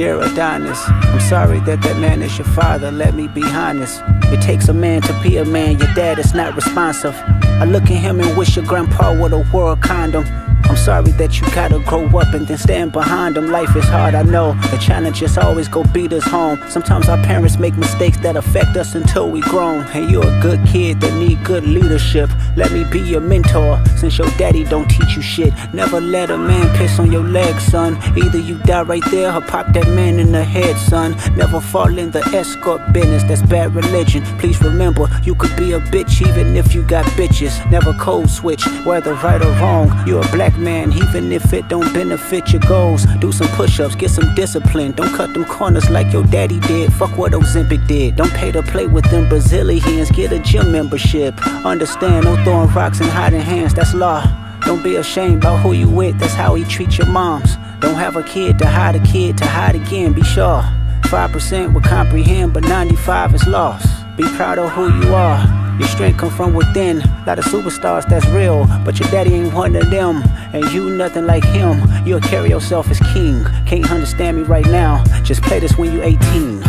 Dear Adonis, I'm sorry that that man is your father, let me be honest. It takes a man to be a man, your dad is not responsive. I look at him and wish your grandpa would have wore a condom. I'm sorry that you gotta grow up and then stand behind them. Life is hard, I know. The challenges always go beat us home. Sometimes our parents make mistakes that affect us until we grown. And you're a good kid that need good leadership. Let me be your mentor, since your daddy don't teach you shit. Never let a man piss on your leg, son. Either you die right there or pop that man in the head, son. Never fall in the escort business, that's bad religion. Please remember, you could be a bitch even if you got bitches. Never code switch, whether right or wrong. You're a black man, even if it don't benefit your goals. Do some push-ups, get some discipline. Don't cut them corners like your daddy did. Fuck what Ozempic did. Don't pay to play with them Brazilians. Get a gym membership. Understand, no throwing rocks and hiding hands, that's law. Don't be ashamed about who you with, that's how he treat your moms. Don't have a kid to hide again, be sure. 5% will comprehend, but 95 is lost. Be proud of who you are. Your strength come from within. Lot of superstars, that's real, but your daddy ain't one of them. And you nothing like him. You'll carry yourself as king. Can't understand me right now, just play this when you 18.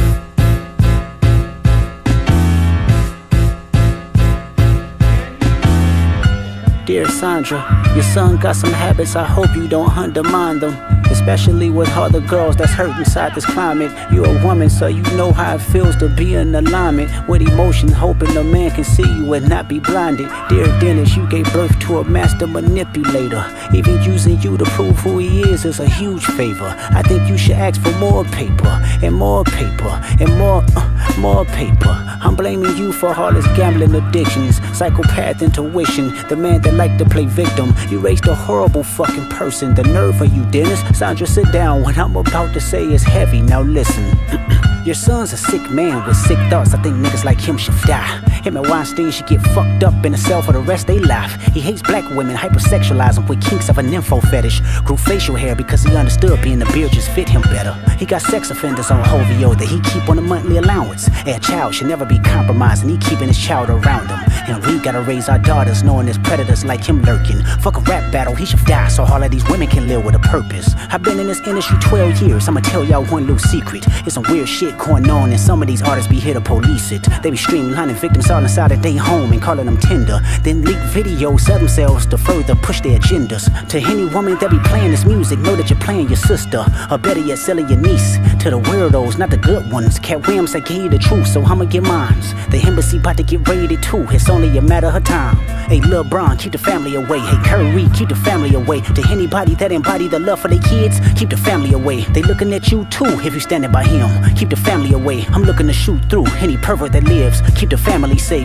Dear Sandra, your son got some habits, I hope you don't undermine them. Especially with other girls that's hurt inside this climate. You're a woman, so you know how it feels to be in alignment with emotion, hoping a man can see you and not be blinded. Dear Dennis, you gave birth to a master manipulator. Even using you to prove who he is a huge favor. I think you should ask for more paper, and more paper, and more paper. I'm blaming you for all his gambling addictions, psychopath intuition, the man that like to play victim. You raised a horrible fucking person, the nerve of you, Dennis. Sandra, sit down, what I'm about to say is heavy, now listen. Your son's a sick man with sick thoughts, I think niggas like him should die. Him and Weinstein should get fucked up in a cell for the rest of their life. He hates black women, hypersexualize them with kinks of an info fetish. Grew facial hair because he understood being the beard just fit him better. He got sex offenders on Hovio that he keep on a monthly allowance. A child should never be compromised and he keeping his child around him. And we gotta raise our daughters knowing there's predators like him lurking. Fuck a rap battle, he should die so all of these women can live with a purpose. I've been in this industry 12 years, I'ma tell y'all one little secret. It's some weird shit going on and some of these artists be here to police it. They be streamlining victims all inside of their home and calling them tender. Then leak videos of themselves to further push their agendas. To any woman that be playing this music, know that you're playing your sister. Or better yet, selling your niece. To the weirdos, not the good ones. Cat Williams, I gave you the truth, so I'ma get mines. The embassy about to get raided too, it's only a matter of time. Hey LeBron, keep the family away. Hey Curry, keep the family away. To anybody that embody the love for their kids, keep the family away. They looking at you too if you standing by him. Keep the family away. I'm looking to shoot through any pervert that lives. Keep the family safe.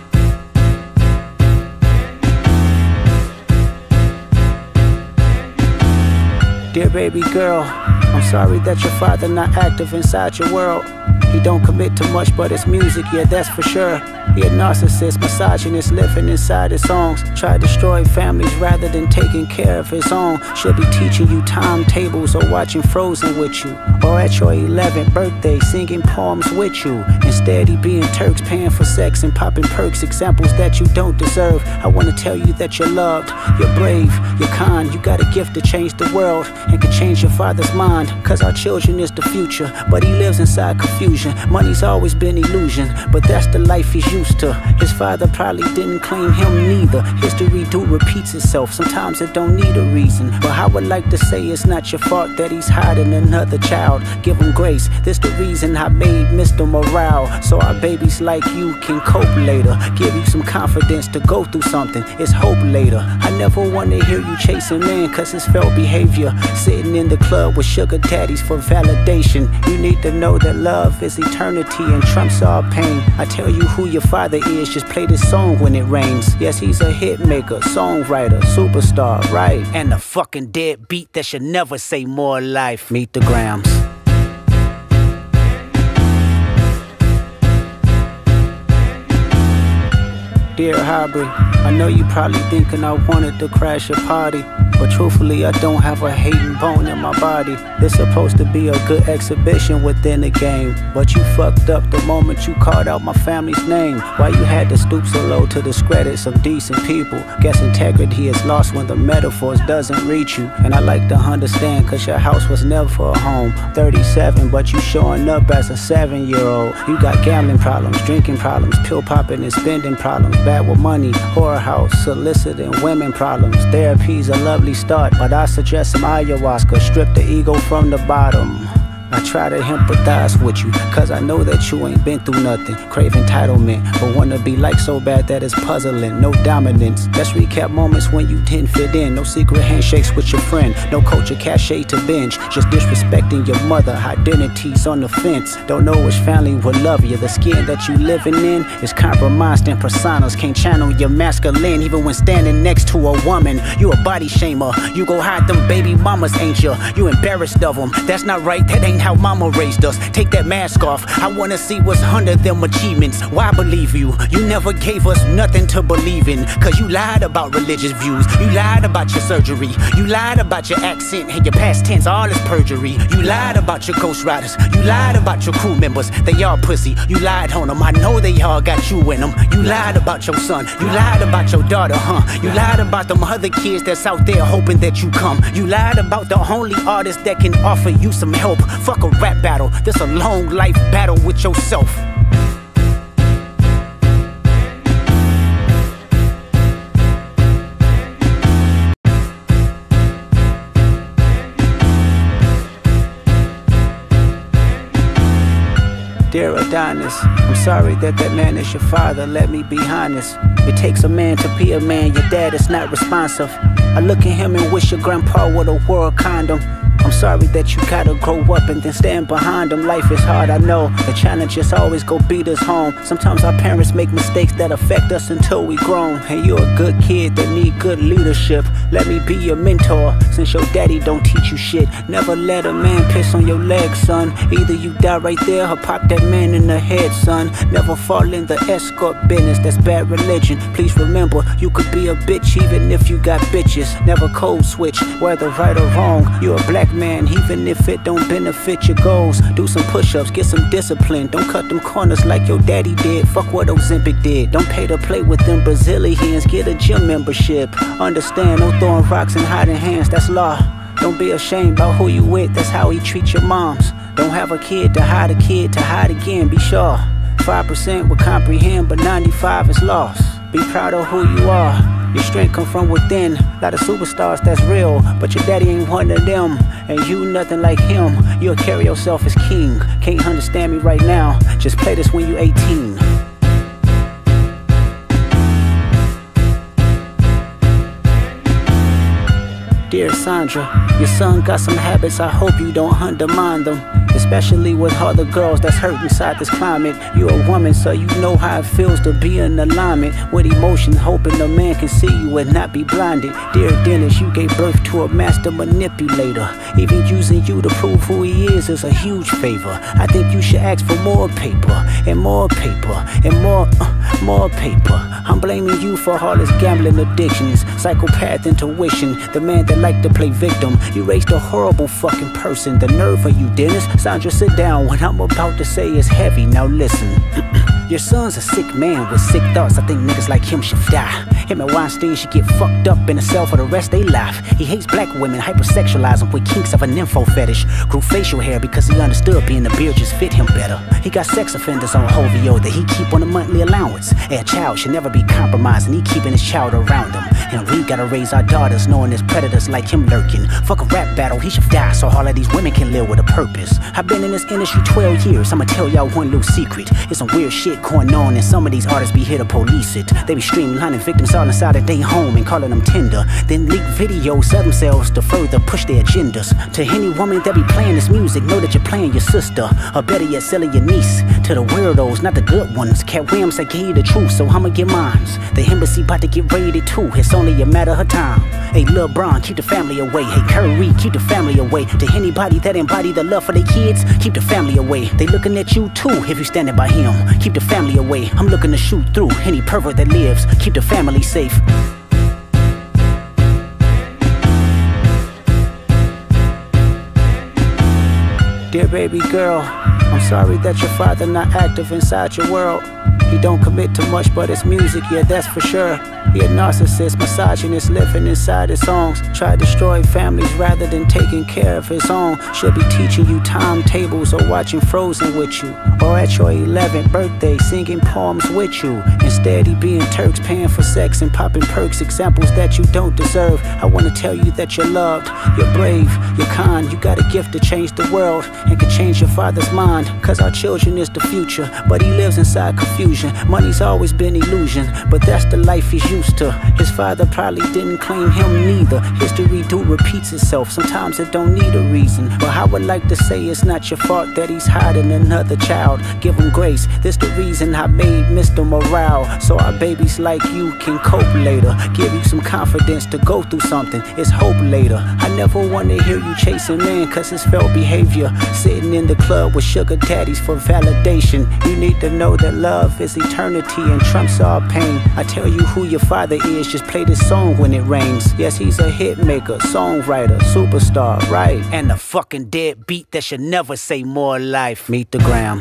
Dear baby girl, I'm sorry that your father not active inside your world. He don't commit to much but it's music, yeah that's for sure. He a narcissist, misogynist, living inside his songs. Try to destroy families rather than taking care of his own. Should be teaching you timetables or watching Frozen with you. Or at your 11th birthday singing poems with you. Instead he being Turks, paying for sex and popping perks. Examples that you don't deserve. I wanna tell you that you're loved, you're brave, you're kind. You got a gift to change the world and can change your father's mind. Cause our children is the future, but he lives inside confusion. Money's always been illusion, but that's the life he's used to. His father probably didn't claim him neither. History do repeats itself, sometimes it don't need a reason. But I would like to say it's not your fault that he's hiding another child. Give him grace, this the reason I made Mr. Morale. So our babies like you can cope later. Give you some confidence to go through something, it's hope later. I never wanna hear you chasing man cause it's felt behavior. Sitting in the club with sugar daddies for validation. You need to know that love is eternity and trumps all pain. I tell you who your father is, just play this song when it rains. Yes, he's a hit maker, songwriter, superstar, right? And a fucking dead beat that should never say more life. Meet the Grams. Dear Hybrid, I know you probably thinking I wanted to crash your party, but truthfully I don't have a hating bone in my body. This supposed to be a good exhibition within the game, but you fucked up the moment you called out my family's name. Why you had to stoop so low to discredit some decent people? Guess integrity is lost when the metaphors doesn't reach you. And I like to understand, cause your house was never a home. 37, but you showing up as a 7-year-old. You got gambling problems, drinking problems, pill popping and spending problems, bad with money, whorehouse, soliciting women problems. Therapy's a lovely start, but I suggest some ayahuasca, strip the ego from the bottom. I try to empathize with you, cause I know that you ain't been through nothing. Crave entitlement, but wanna be like so bad that it's puzzling. No dominance, let's recap moments when you didn't fit in. No secret handshakes with your friend, no culture cachet to binge. Just disrespecting your mother, identities on the fence. Don't know which family will love you. The skin that you living in is compromised and personas can't channel your masculine. Even when standing next to a woman, you a body shamer. You go hide them baby mamas, ain't you? You embarrassed of them, that's not right, that ain't how mama raised us. Take that mask off, I wanna see what's under them achievements. Why believe you? You never gave us nothing to believe in, cause you lied about religious views. You lied about your surgery. You lied about your accent and your past tense, all is perjury. You lied about your ghost riders. You lied about your crew members, they all pussy. You lied on them, I know they all got you in them. You lied about your son. You lied about your daughter, You lied about them other kids that's out there hoping that you come. You lied about the only artist that can offer you some help. Fuck a rap battle, this a long life battle with yourself. Dear Adonis, I'm sorry that man is your father, let me be honest. It takes a man to be a man, your dad is not responsive. I look at him and wish your grandpa would have wore a condom. I'm sorry that you gotta grow up and then stand behind them. Life is hard, I know. The challenges always go beat us home. Sometimes our parents make mistakes that affect us until we grown. And you're a good kid that need good leadership. Let me be your mentor, since your daddy don't teach you shit. Never let a man piss on your leg, son. Either you die right there or pop that man in the head, son. Never fall in the escort business, that's bad religion. Please remember, you could be a bitch even if you got bitches. Never code switch, whether right or wrong. You're a black man, even if it don't benefit your goals. Do some push-ups, get some discipline. Don't cut them corners like your daddy did. Fuck what Ozempic did. Don't pay to play with them Brazilians. Get a gym membership. Understand, no throwing rocks and hiding hands, that's law. Don't be ashamed about who you with, that's how he treats your moms. Don't have a kid to hide again, be sure. 5% will comprehend, but 95 is lost. Be proud of who you are. Your strength come from within. Lot of superstars, that's real, but your daddy ain't one of them. And you nothing like him. You'll carry yourself as king. Can't understand me right now, just play this when you 18. Dear Sandra, your son got some habits, I hope you don't undermine them. Especially with all the girls that's hurt inside this climate. You're a woman, so you know how it feels to be in alignment with emotions, hoping a man can see you and not be blinded. Dear Dennis, you gave birth to a master manipulator. Even using you to prove who he is a huge favor. I think you should ask for more paper, and more paper, and more paper. I'm blaming you for all his gambling addictions, psychopath intuition, the man that liked to play victim. You raised a horrible fucking person. The nerve of you, Dennis. Sandra, sit down. What I'm about to say is heavy. Now listen. Your son's a sick man with sick thoughts. I think niggas like him should die. Him and Weinstein should get fucked up in a cell for the rest of their life. He hates black women, hypersexualize them with kinks of a nympho fetish. Grew facial hair because he understood being a beard just fit him better. He got sex offenders on Hovio that he keep on a monthly allowance. A child should never be compromised, and he keeping his child around him. And we gotta raise our daughters knowing there's predators like him lurking. Fuck a rap battle, he should die so all of these women can live with a purpose. I've been in this industry 12 years, I'ma tell y'all one little secret. It's some weird shit going on, and some of these artists be here to police it. They be streamlining victims all inside of their home and calling them tender. Then leak videos of themselves to further push their agendas. To any woman that be playing this music, know that you're playing your sister, or better yet, selling your niece. To the weirdos, not the good ones. Cat Williams, I gave you the truth, so I'ma get mines. The embassy about to get raided too. It's only a matter of time. Hey, LeBron, keep the family away. Hey, Curry, keep the family away. To anybody that embody the love for their kids, keep the family away. They looking at you too if you standing by him. Keep the family away. I'm looking to shoot through any pervert that lives. Keep the family safe. Dear baby girl, I'm sorry that your father not active inside your world. He don't commit to much, but it's music, yeah, that's for sure. He a narcissist, misogynist, living inside his songs. Try to destroy families rather than taking care of his own. Should be teaching you timetables or watching Frozen with you, or at your 11th birthday singing poems with you. Instead he being Turks, paying for sex and popping perks, examples that you don't deserve. I wanna tell you that you're loved, you're brave, you're kind. You got a gift to change the world and can change your father's mind. Cause our children is the future, but he lives inside confusion. Money's always been illusion, but that's the life he's used to. His father probably didn't claim him neither. History do repeats itself, sometimes it don't need a reason. But I would like to say it's not your fault that he's hiding another child. Give him grace, this the reason I made Mr. Morale, so our babies like you can cope later. Give you some confidence to go through something, it's hope later. I never wanna hear you chasing men cause it's felt behavior. Sitting in the club with sugar daddies for validation. You need to know that love is eternity and trumps all pain. I tell you who your father is, just play this song when it rains. Yes, he's a hit maker, songwriter, superstar, right? And a fucking deadbeat that should never say more life. Meet the Grams.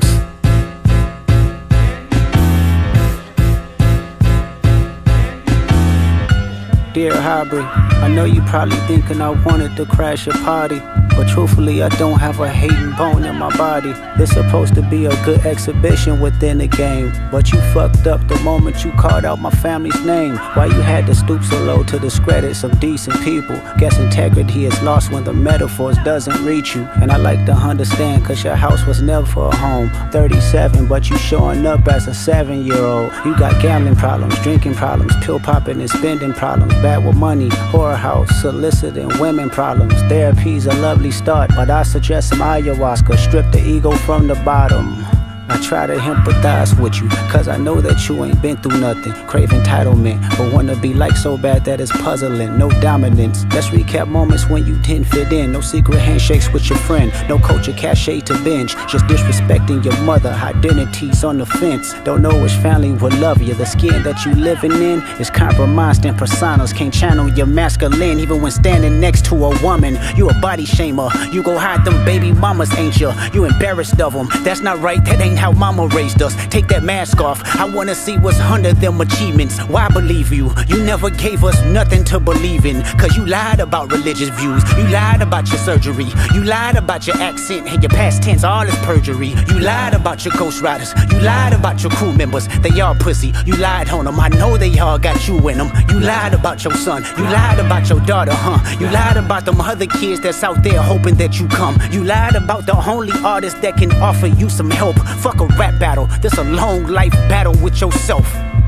Dear Aubrey, I know you probably thinking I wanted to crash your party, but truthfully I don't have a hating bone in my body. This supposed to be a good exhibition within the game, but you fucked up the moment you called out my family's name. Why you had to stoop so low to discredit some decent people? Guess integrity is lost when the metaphors doesn't reach you. And I like to understand cause your house was never a home. 37 but you showing up as a 7-year-old. You got gambling problems, drinking problems, pill popping and spending problems, bad with money, whorehouse, soliciting women problems. Therapy's a lovely start, but I suggest some ayahuasca. Strip the ego from the bottom. I try to empathize with you, cause I know that you ain't been through nothing. Crave entitlement, but wanna be like so bad that it's puzzling. No dominance, let's recap moments when you didn't fit in. No secret handshakes with your friend, no culture cachet to binge. Just disrespecting your mother, identities on the fence. Don't know which family will love you. The skin that you living in is compromised and personas can't channel your masculine. Even when standing next to a woman, you a body shamer. You go hide them baby mamas, ain't you? You embarrassed of them, that's not right, that ain't how mama raised us. Take that mask off, I wanna see what's under them achievements. Why believe you? You never gave us nothing to believe in. Cause you lied about religious views, you lied about your surgery, you lied about your accent and your past tense, all is perjury. You lied about your ghost riders, you lied about your crew members, they all pussy. You lied on them, I know they all got you in them. You lied about your son, you lied about your daughter, You lied about them other kids that's out there hoping that you come. You lied about the only artist that can offer you some help. Fuck a rap battle, this a long life battle with yourself.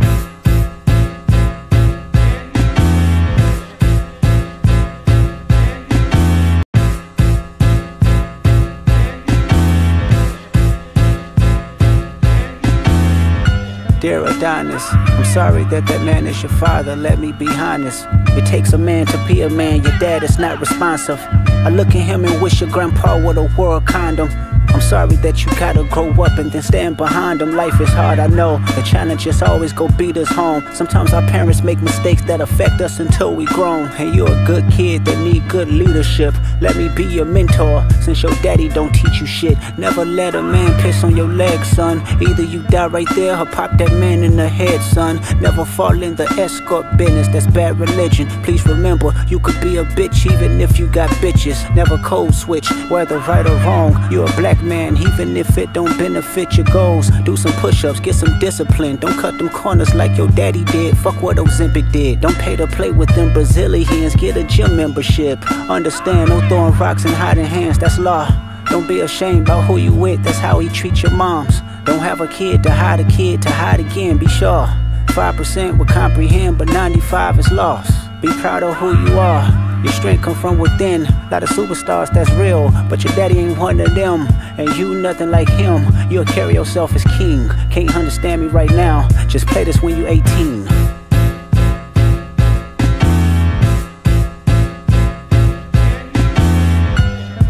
Dear Adonis, I'm sorry that man is your father, let me be honest. It takes a man to be a man, your dad is not responsive. I look at him and wish your grandpa would've wore a condom. I'm sorry that you gotta grow up and then stand behind them. Life is hard, I know. The challenges always go beat us home. Sometimes our parents make mistakes that affect us until we grown. And you're a good kid that need good leadership. Let me be your mentor, since your daddy don't teach you shit. Never let a man piss on your leg, son. Either you die right there or pop that man in the head, son. Never fall in the escort business, that's bad religion. Please remember, you could be a bitch even if you got bitches. Never code switch, whether right or wrong. You're a black man, even if it don't benefit your goals. Do some push-ups, get some discipline. Don't cut them corners like your daddy did. Fuck what Ozempic did. Don't pay to play with them Brazilians. Get a gym membership. Understand, no throwing rocks and hiding hands, that's law. Don't be ashamed about who you with, that's how he treats your moms. Don't have a kid to hide again, be sure. 5% will comprehend, but 95 is lost. Be proud of who you are. Your strength come from within. Lot of superstars that's real, but your daddy ain't one of them. And you nothing like him. You'll carry yourself as king. Can't understand me right now, just play this when you 18.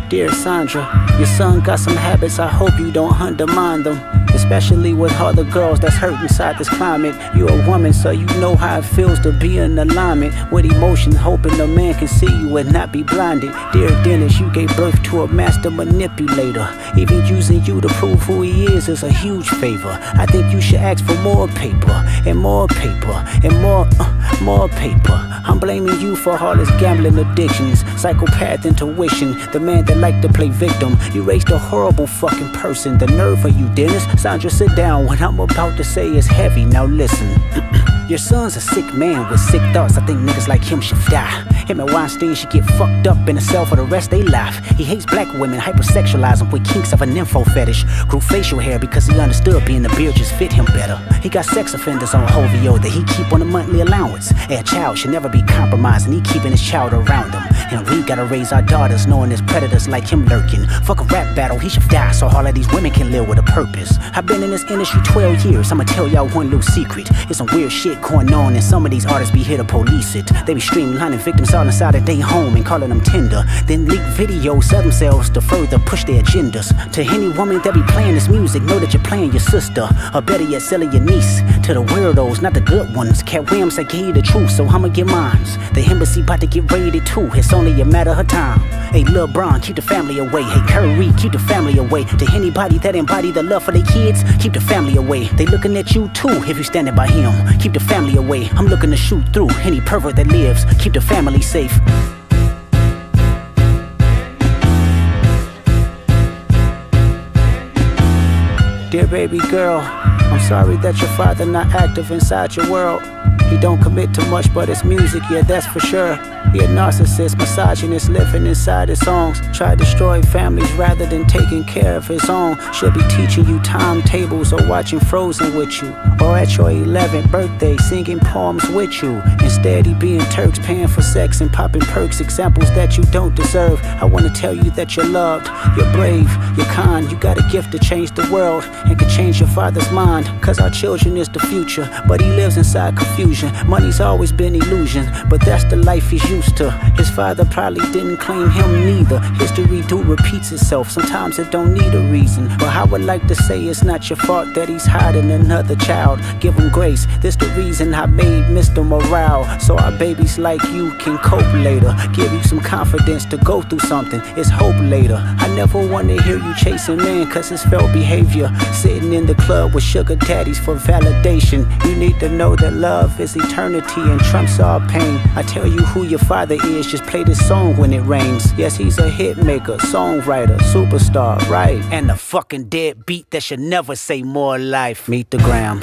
Dear Sandra, your son got some habits, I hope you don't undermine them. Especially with all the girls that's hurt inside this climate. You're a woman, so you know how it feels to be in alignment with emotions, hoping a man can see you and not be blinded. Dear Dennis, you gave birth to a master manipulator. Even using you to prove who he is a huge favor. I think you should ask for more paper, and more paper, and more paper. I'm blaming you for all his gambling addictions, psychopath intuition, the man that liked to play victim. You raised a horrible fucking person. The nerve of you, Dennis. Sandra, sit down. What I'm about to say is heavy. Now listen. Your son's a sick man with sick thoughts. I think niggas like him should die. Him and Weinstein should get fucked up in a cell for the rest of their life. He hates black women, hypersexualize them with kinks of an info fetish. Grew facial hair because he understood being the beard just fit him better. He got sex offenders on Hovio that he keep on a monthly allowance. A child should never be compromised, and he keeping his child around him. And we gotta raise our daughters knowing there's predators like him lurking. Fuck a rap battle, he should die so all of these women can live with a purpose. I've been in this industry 12 years, I'ma tell y'all one little secret. It's some weird shit going on, and some of these artists be here to police it. They be streamlining victims all inside of their home and calling them tender. Then leak videos, sell themselves to further push their agendas. To any woman that be playing this music, know that you're playing your sister, or better yet, selling your niece. To the weirdos, not the good ones. Cat Williams, I gave you the truth, so I'ma get mines. The embassy about to get raided too, it's only a matter of time. Hey, LeBron, keep the family away. Hey, Curry, keep the family away. To anybody that embody the love for their kids, keep the family away. They looking at you too if you standing by him. Keep the family away. I'm looking to shoot through any pervert that lives. Keep the family safe. Dear baby girl, I'm sorry that your father not active inside your world. He don't commit to much but his music, yeah, that's for sure. He a narcissist, misogynist, living inside his songs. Try to destroy families rather than taking care of his own. Should be teaching you timetables or watching Frozen with you, or at your 11th birthday singing poems with you. Instead he being Turks, paying for sex and popping perks, examples that you don't deserve. I wanna tell you that you're loved, you're brave, you're kind. You got a gift to change the world and can change your father's mind. Cause our children is the future, but he lives inside confusion. Money's always been illusion, but that's the life he's used to. His father probably didn't claim him neither. History do repeats itself, sometimes it don't need a reason. But I would like to say it's not your fault that he's hiding another child. Give him grace, this the reason I made Mr. Morale, so our babies like you can cope later. Give you some confidence to go through something, it's hope later. I never wanna hear you chasing men cause it's felt behavior. Sitting in the club with sugar daddies for validation. You need to know that love is eternity and trumps all pain. I tell you who your father is, just play this song when it rains. Yes, he's a hit maker, songwriter, superstar, right? And a fucking dead beat that should never say more life. Meet the Grams.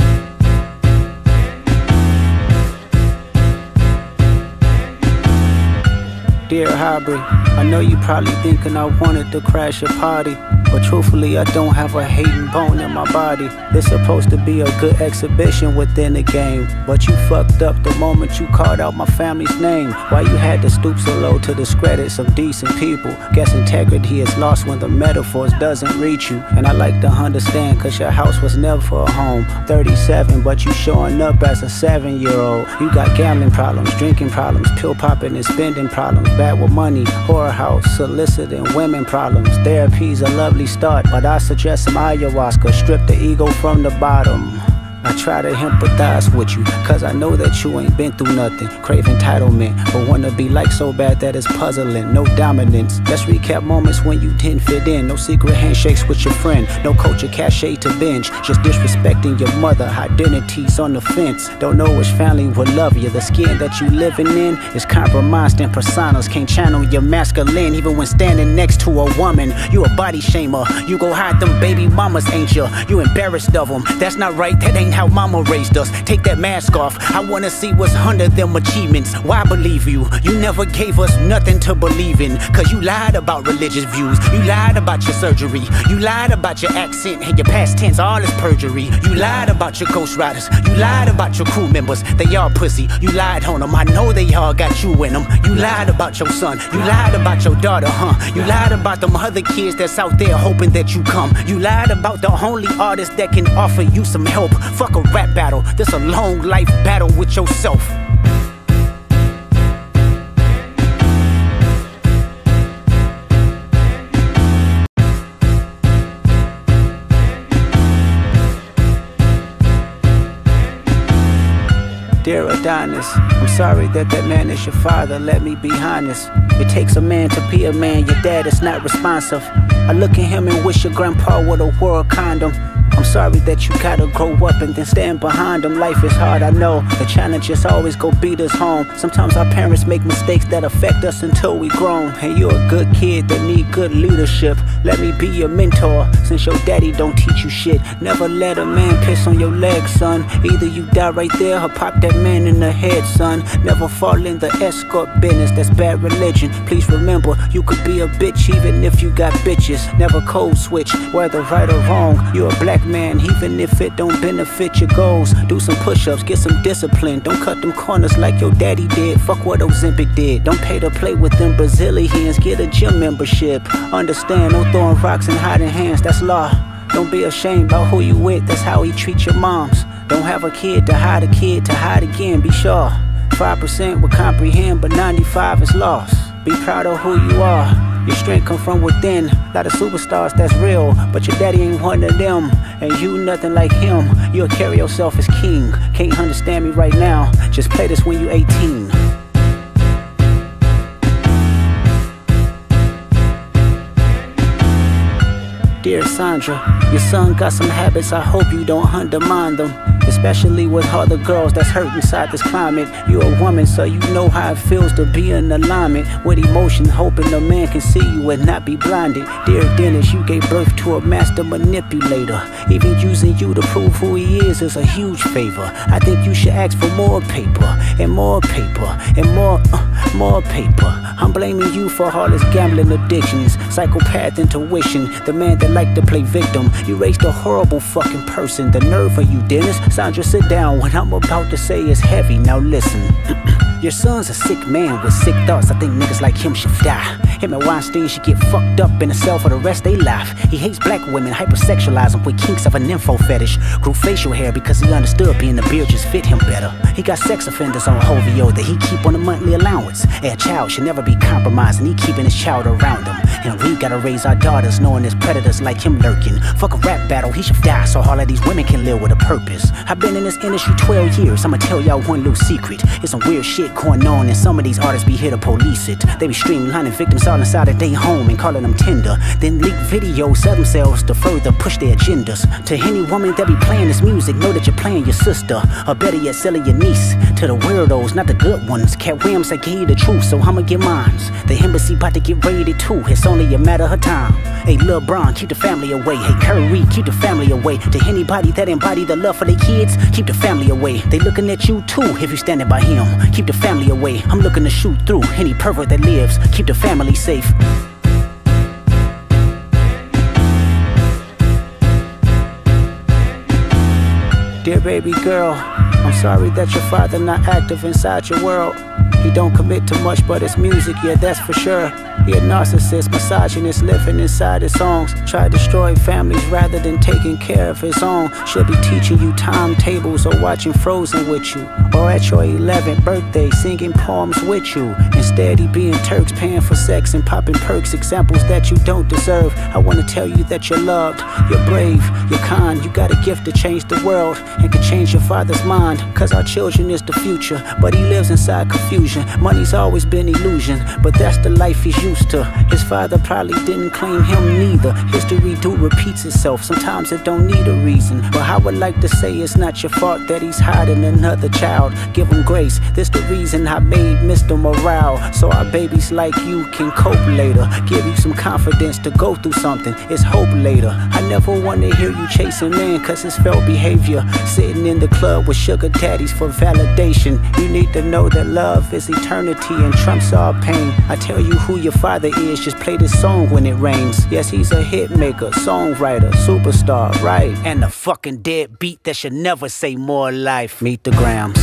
Dear Aubrey, I know you probably thinking I wanted to crash your party, but truthfully I don't have a hating bone in my body. This supposed to be a good exhibition within the game, but you fucked up the moment you called out my family's name. Why you had to stoop so low to discredit some decent people? Guess integrity is lost when the metaphors doesn't reach you. And I like to understand cause your house was never a home. 37 but you showing up as a 7-year-old. You got gambling problems, drinking problems, pill popping and spending problems, bad with money, whorehouse, soliciting women problems. Therapy's a lovely start, but I suggest some ayahuasca, strip the ego from the bottom. I try to empathize with you, cause I know that you ain't been through nothing. Crave entitlement, but wanna be like so bad that it's puzzling. No dominance, let's recap moments when you didn't fit in. No secret handshakes with your friend, no culture cachet to binge. Just disrespecting your mother, identities on the fence. Don't know which family will love you. The skin that you living in is compromised in personas. Can't channel your masculine even when standing next to a woman. You a body shamer, you go hide them baby mamas, ain't you? You embarrassed of them, that's not right, that ain't how mama raised us. Take that mask off, I wanna see what's under them achievements. Why believe you? You never gave us nothing to believe in, cause you lied about religious views. You lied about your surgery. You lied about your accent and your past tense, all is perjury. You lied about your ghostwriters. You lied about your crew members, they all pussy. You lied on them, I know they all got you in them. You lied about your son. You lied about your daughter, You lied about them other kids that's out there hoping that you come. You lied about the only artist that can offer you some help. Fuck a rap battle, this a long life battle with yourself. Dear Adonis, I'm sorry that man is your father, let me be honest. It takes a man to be a man, your dad is not responsive. I look at him and wish your grandpa would've wore a condom. I'm sorry that you gotta grow up and then stand behind them. Life is hard, I know. The challenges always go beat us home. Sometimes our parents make mistakes that affect us until we grown. And you're a good kid that need good leadership. Let me be your mentor, since your daddy don't teach you shit. Never let a man piss on your leg, son. Either you die right there or pop that man in the head, son. Never fall in the escort business, that's bad religion. Please remember, you could be a bitch even if you got bitches. Never code switch, whether right or wrong. You're a black man, even if it don't benefit your goals. Do some push-ups, get some discipline. Don't cut them corners like your daddy did. Fuck what Ozempic did. Don't pay to play with them Brazilians. Get a gym membership. Understand, no throwing rocks and hiding hands, that's law. Don't be ashamed about who you with, that's how he treats your moms. Don't have a kid to hide again, be sure. 5% will comprehend, but 95 is lost. Be proud of who you are. Your strength come from within. Lot of superstars that's real, but your daddy ain't one of them. And you nothing like him. You'll carry yourself as king. Can't understand me right now, just play this when you 18. Dear Sandra, your son got some habits, I hope you don't undermine them. Especially with other girls that's hurt inside this climate. You're a woman, so you know how it feels to be in alignment with emotion, hoping a man can see you and not be blinded. Dear Dennis, you gave birth to a master manipulator. Even using you to prove who he is a huge favor. I think you should ask for more paper, and more paper, and more paper. I'm blaming you for all his gambling addictions, psychopath intuition, the man that liked to play victim. You raised a horrible fucking person, the nerve of you, Dennis. Sandra, sit down, what I'm about to say is heavy, now listen. Your son's a sick man with sick thoughts, I think niggas like him should die. Him and Weinstein should get fucked up in a cell for the rest of their life. He hates black women, hypersexualize them with kinks of an info fetish. Grew facial hair because he understood being the beard just fit him better. He got sex offenders on Hovio that he keep on a monthly allowance. A child should never be compromised and he keeping his child around him. And we gotta raise our daughters knowing there's predators like him lurking. Fuck a rap battle, he should die so all of these women can live with a purpose. I've been in this industry 12 years, I'ma tell y'all one little secret. It's some weird shit going on and some of these artists be here to police it. They be streamlining victims all inside of their home and calling them tender. Then leak videos, sell themselves to further push their agendas. To any woman that be playing this music, know that you're playing your sister. Or better yet, selling your niece. To the weirdos, not the good ones. Cat Williams, I gave you the truth, so I'ma get mines. The embassy about to get raided too, it's only a matter of time. Hey, Lil Bron, keep the family away. Hey, Curry, keep the family away. To anybody that embody the love for their kids, keep the family away. They looking at you too if you standing by him. Keep the family away. I'm looking to shoot through any pervert that lives. Keep the family safe. Dear baby girl, I'm sorry that your father not active inside your world. He don't commit to much but his music, yeah, that's for sure. He a narcissist, misogynist, living inside his songs. Try to destroy families rather than taking care of his own. Should be teaching you timetables or watching Frozen with you. Or at your 11th birthday singing poems with you. Instead he being Turks, paying for sex and popping perks. Examples that you don't deserve. I wanna tell you that you're loved, you're brave, you're kind. You got a gift to change the world and can change your father's mind. Cause our children is the future, but he lives inside confusion. Money's always been illusion, but that's the life he's used to. His father probably didn't claim him neither. History do repeats itself, sometimes it don't need a reason. But I would like to say it's not your fault that he's hiding another child. Give him grace, this the reason I made Mr. Morale. So our babies like you can cope later. Give you some confidence to go through something, it's hope later. I never wanna hear you chasing men cause it's felt behavior. Sitting in the club with sugar daddies for validation. You need to know that love is eternity and trumps all pain. I tell you who your father is, just play this song when it rains. Yes, he's a hit maker, songwriter, superstar, right? And a fucking dead beat that should never say more life. Meet the Grams.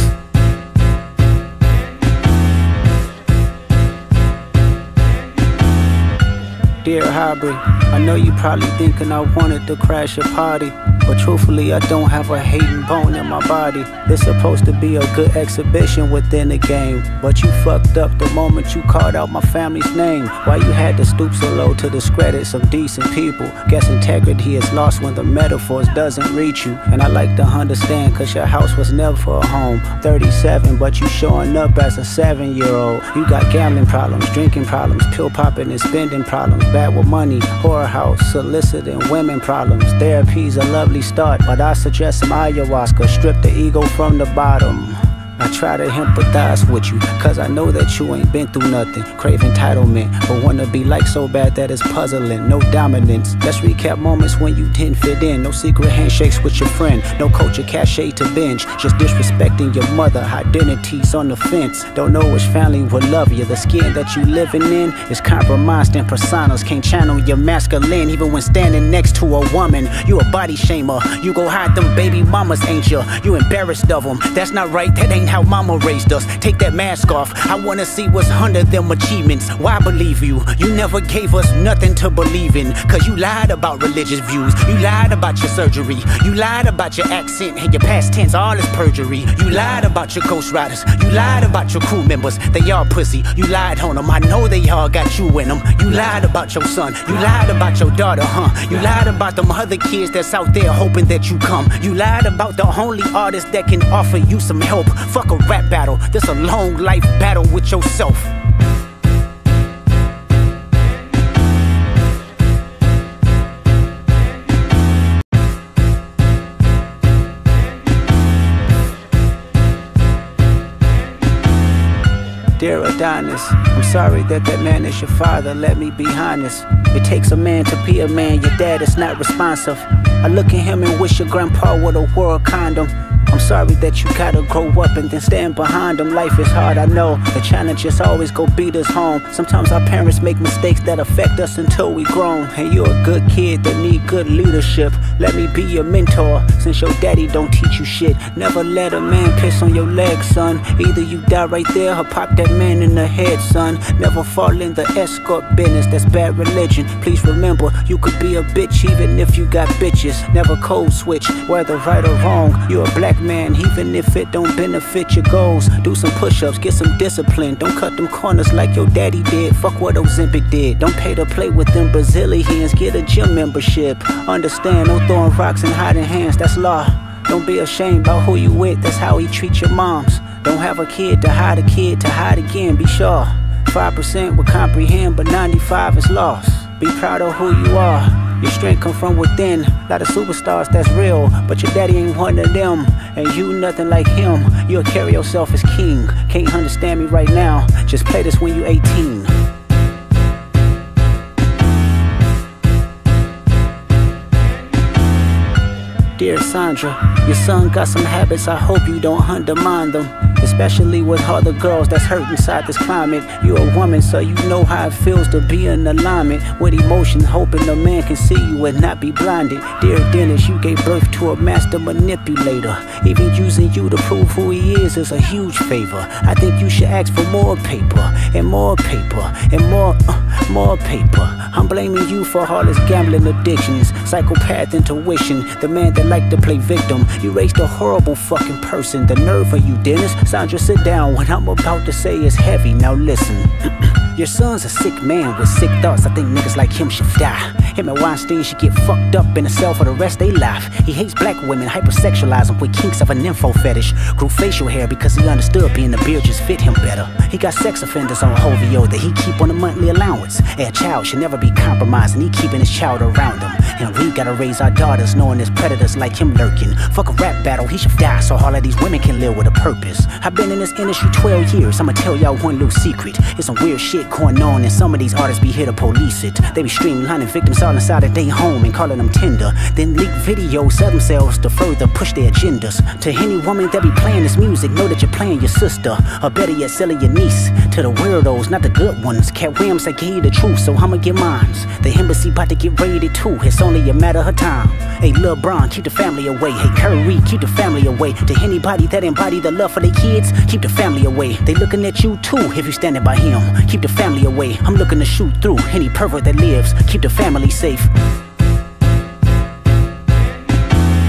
Dear Aubrey, I know you probably thinking I wanted to crash your party. But truthfully, I don't have a hating bone in my body. It's supposed to be a good exhibition within the game, but you fucked up the moment you called out my family's name. Why you had to stoop so low to discredit some decent people? Guess integrity is lost when the metaphors doesn't reach you. And I like to understand, cause your house was never a home. 37, but you showing up as a 7-year-old. You got gambling problems, drinking problems, pill popping and spending problems, bad with money, whorehouse, soliciting women problems. Therapy's a lovely start, but I suggest some ayahuasca, strip the ego from the bottom. I try to empathize with you, cause I know that you ain't been through nothing. Crave entitlement, but wanna be like so bad that it's puzzling. No dominance. Let's recap moments when you didn't fit in. No secret handshakes with your friend, no culture cachet to binge. Just disrespecting your mother, identities on the fence. Don't know which family will love you. The skin that you living in is compromised in personas. Can't channel your masculine even when standing next to a woman. You a body shamer, you go hide them baby mamas, ain't ya? You embarrassed of them, that's not right, that ain't how mama raised us. Take that mask off, I wanna see what's under them achievements. Why believe you? You never gave us nothing to believe in, cause you lied about religious views. You lied about your surgery. You lied about your accent and your past tense, all is perjury. You lied about your ghost riders. You lied about your crew members, they all pussy. You lied on them, I know they all got you in them. You lied about your son. You lied about your daughter, You lied about them other kids that's out there hoping that you come. You lied about the only artist that can offer you some help. Fuck a rap battle, this a long life battle with yourself. Dear Adonis, I'm sorry that man is your father, let me be honest. It takes a man to be a man, your dad is not responsive. I look at him and wish your grandpa would have wore a condom. I'm sorry that you gotta grow up and then stand behind them. Life is hard, I know. The challenges always go beat us home. Sometimes our parents make mistakes that affect us until we grown. And you're a good kid that need good leadership. Let me be your mentor, since your daddy don't teach you shit. Never let a man piss on your leg, son. Either you die right there or pop that man in the head, son. Never fall in the escort business, that's bad religion. Please remember, you could be a bitch even if you got bitches. Never code switch, whether right or wrong. You're a black man, even if it don't benefit your goals. Do some push-ups, get some discipline. Don't cut them corners like your daddy did. Fuck what Ozempic did. Don't pay to play with them Brazilians. Get a gym membership. Understand, no throwing rocks and hiding hands, that's law. Don't be ashamed about who you with, that's how he treats your moms. Don't have a kid to hide again, be sure. 5% will comprehend, but 95 is lost. Be proud of who you are. Your strength come from within. Lot of superstars that's real, but your daddy ain't one of them. And you nothing like him. You'll carry yourself as king. Can't understand me right now, just play this when you 18. Dear Sandra, your son got some habits, I hope you don't undermine them. Especially with all the girls that's hurt inside this climate. You're a woman, so you know how it feels to be in alignment with emotions, hoping a man can see you and not be blinded. Dear Dennis, you gave birth to a master manipulator. Even using you to prove who he is a huge favor. I think you should ask for more paper, and more paper, and more paper. I'm blaming you for all his gambling addictions, psychopath intuition, the man that liked to play victim. You raised a horrible fucking person. The nerve of you, Dennis. Sandra, sit down. What I'm about to say is heavy. Now listen. Your son's a sick man with sick thoughts. I think niggas like him should die. Him and Weinstein should get fucked up in a cell for the rest of their life. He hates black women, hypersexualize them with kinks of an info fetish. Grew facial hair because he understood being a beard just fit him better. He got sex offenders on OVO that he keep on a monthly allowance. A child should never be compromised, and he keeping his child around him. And we gotta raise our daughters knowing there's predators like him lurking. Fuck a rap battle, he should die so all of these women can live with a purpose. I've been in this industry 12 years, I'ma tell y'all one little secret. It's some weird shit going on, and some of these artists be here to police it. They be streamlining victims all inside of their home and calling them tender. Then leak videos of themselves to further push their agendas. To any woman that be playing this music, know that you're playing your sister, or better yet, selling your niece. To the weirdos, not the good ones. Cat Williams, I gave you the truth, so I'ma get mines. The embassy about to get raided too, it's only a matter of time. Hey, Lil Bron, keep the family away. Hey, Curry, keep the family away. To anybody that embody the love for their kids, keep the family away. They looking at you too if you standing by him. Keep the family away. I'm looking to shoot through any pervert that lives. Keep the family safe.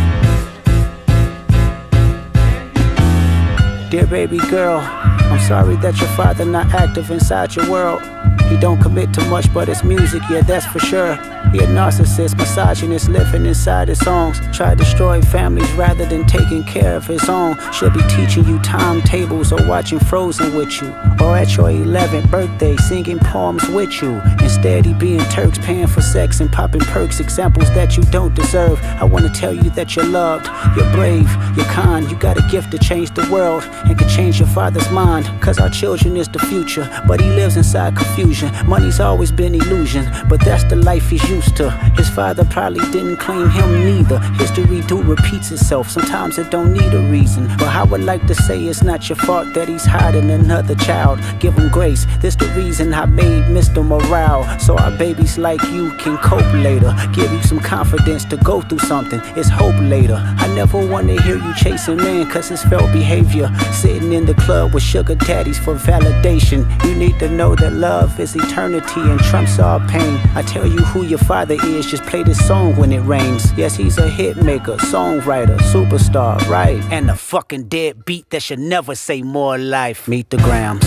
Dear baby girl, I'm sorry that your father not active inside your world. He don't commit to much but his music, yeah, that's for sure. He a narcissist, misogynist, living inside his songs. Try to destroy families rather than taking care of his own. Should be teaching you timetables or watching Frozen with you, or at your 11th birthday singing poems with you. Instead he being Turks, paying for sex and popping perks, examples that you don't deserve. I wanna tell you that you're loved, you're brave, you're kind. You got a gift to change the world and can change your father's mind. Cause our children is the future, but he lives inside confusion. Money's always been illusion, but that's the life he's used to. His father probably didn't claim him neither. History do repeats itself, sometimes it don't need a reason. But I would like to say it's not your fault that he's hiding another child. Give him grace, this the reason I made Mr. Morale, so our babies like you can cope later. Give you some confidence to go through something, it's hope later. I never wanna hear you chasing man cause it's felt behavior. Sitting in the club with sugar daddies for validation. You need to know that love is eternity and trumps all pain. I tell you who your father is, just play this song when it rains. Yes, he's a hit maker, songwriter, superstar, right? And a fucking deadbeat that should never say more life. Meet the Grams.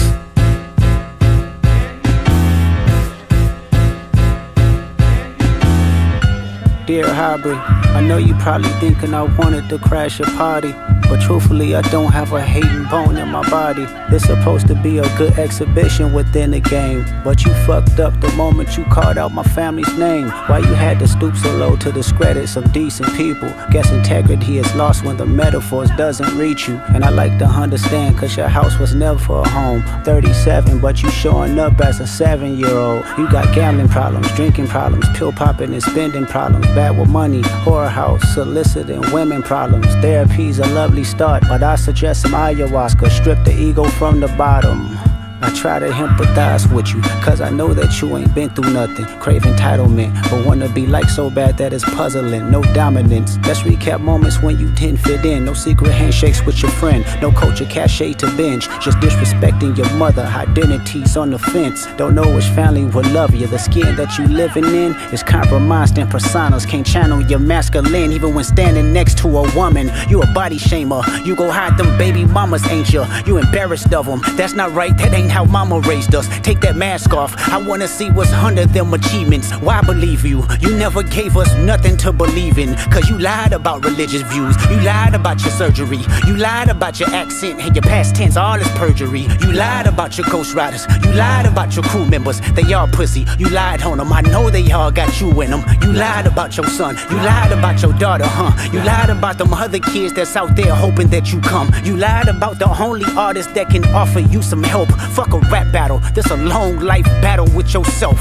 Dear Aubrey, I know you probably thinking I wanted to crash your party, but truthfully I don't have a hating bone in my body. It's supposed to be a good exhibition within the game, but you fucked up the moment you called out my family's name. Why you had to stoop so low to discredit some decent people? Guess integrity is lost when the metaphors doesn't reach you. And I like to understand cause your house was never a home. 37 but you showing up as a 7-year-old. You got gambling problems, drinking problems, pill popping and spending problems, bad with money, whorehouse, soliciting women problems. Therapy's a lovely start, but I suggest some ayahuasca, strip the ego from the bottom. I try to empathize with you, cause I know that you ain't been through nothing. Crave entitlement, but wanna be like so bad that it's puzzling. No dominance, let's recap moments when you didn't fit in. No secret handshakes with your friend, no culture cachet to binge. Just disrespecting your mother, identities on the fence. Don't know which family will love you. The skin that you living in is compromised and personas can't channel your masculine. Even when standing next to a woman, you a body shamer. You go hide them baby mamas, ain't you? You embarrassed of them, that's not right, that ain't how mama raised us. Take that mask off, I wanna see what's under them achievements. Why believe you? You never gave us nothing to believe in. Cause you lied about religious views, you lied about your surgery, you lied about your accent and your past tense, all is perjury. You lied about your ghost riders, you lied about your crew members, they all pussy. You lied on them, I know they all got you in them. You lied about your son, you lied about your daughter, You lied about them other kids that's out there hoping that you come. You lied about the only artist that can offer you some help. Fuck a rap battle, this a long life battle with yourself.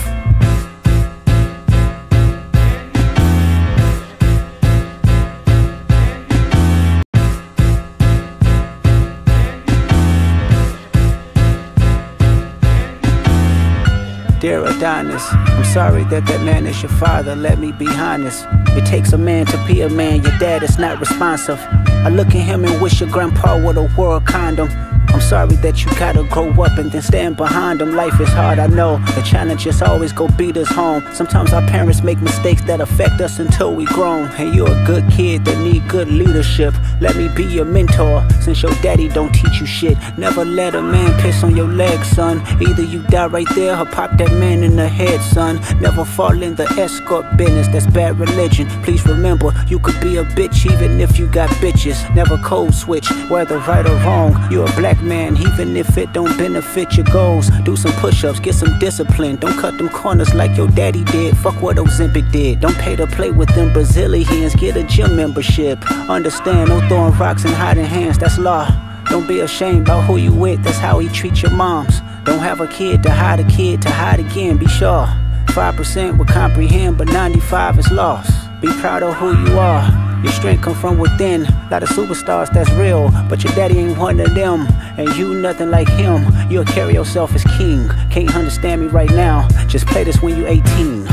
Dear Adonis, I'm sorry that man is your father, let me be honest. It takes a man to be a man, your dad is not responsive. I look at him and wish your grandpa would a world condom. I'm sorry that you gotta grow up and then stand behind them. Life is hard, I know. The challenges always go beat us home. Sometimes our parents make mistakes that affect us until we grown. And you're a good kid that need good leadership. Let me be your mentor, since your daddy don't teach you shit. Never let a man piss on your leg, son. Either you die right there or pop that man in the head, son. Never fall in the escort business, that's bad religion. Please remember, you could be a bitch even if you got bitches. Never code switch, whether right or wrong. You're a black man, even if it don't benefit your goals. Do some push-ups, get some discipline. Don't cut them corners like your daddy did. Fuck what Ozempic did. Don't pay to play with them Brazilians. Get a gym membership. Understand, no throwing rocks and hiding hands, that's law. Don't be ashamed about who you with, that's how he treats your moms. Don't have a kid to hide again, be sure. 5% will comprehend, but 95 is lost. Be proud of who you are. Your strength come from within. Lot of superstars that's real, but your daddy ain't one of them. And you nothing like him. You'll carry yourself as king. Can't understand me right now, just play this when you 18.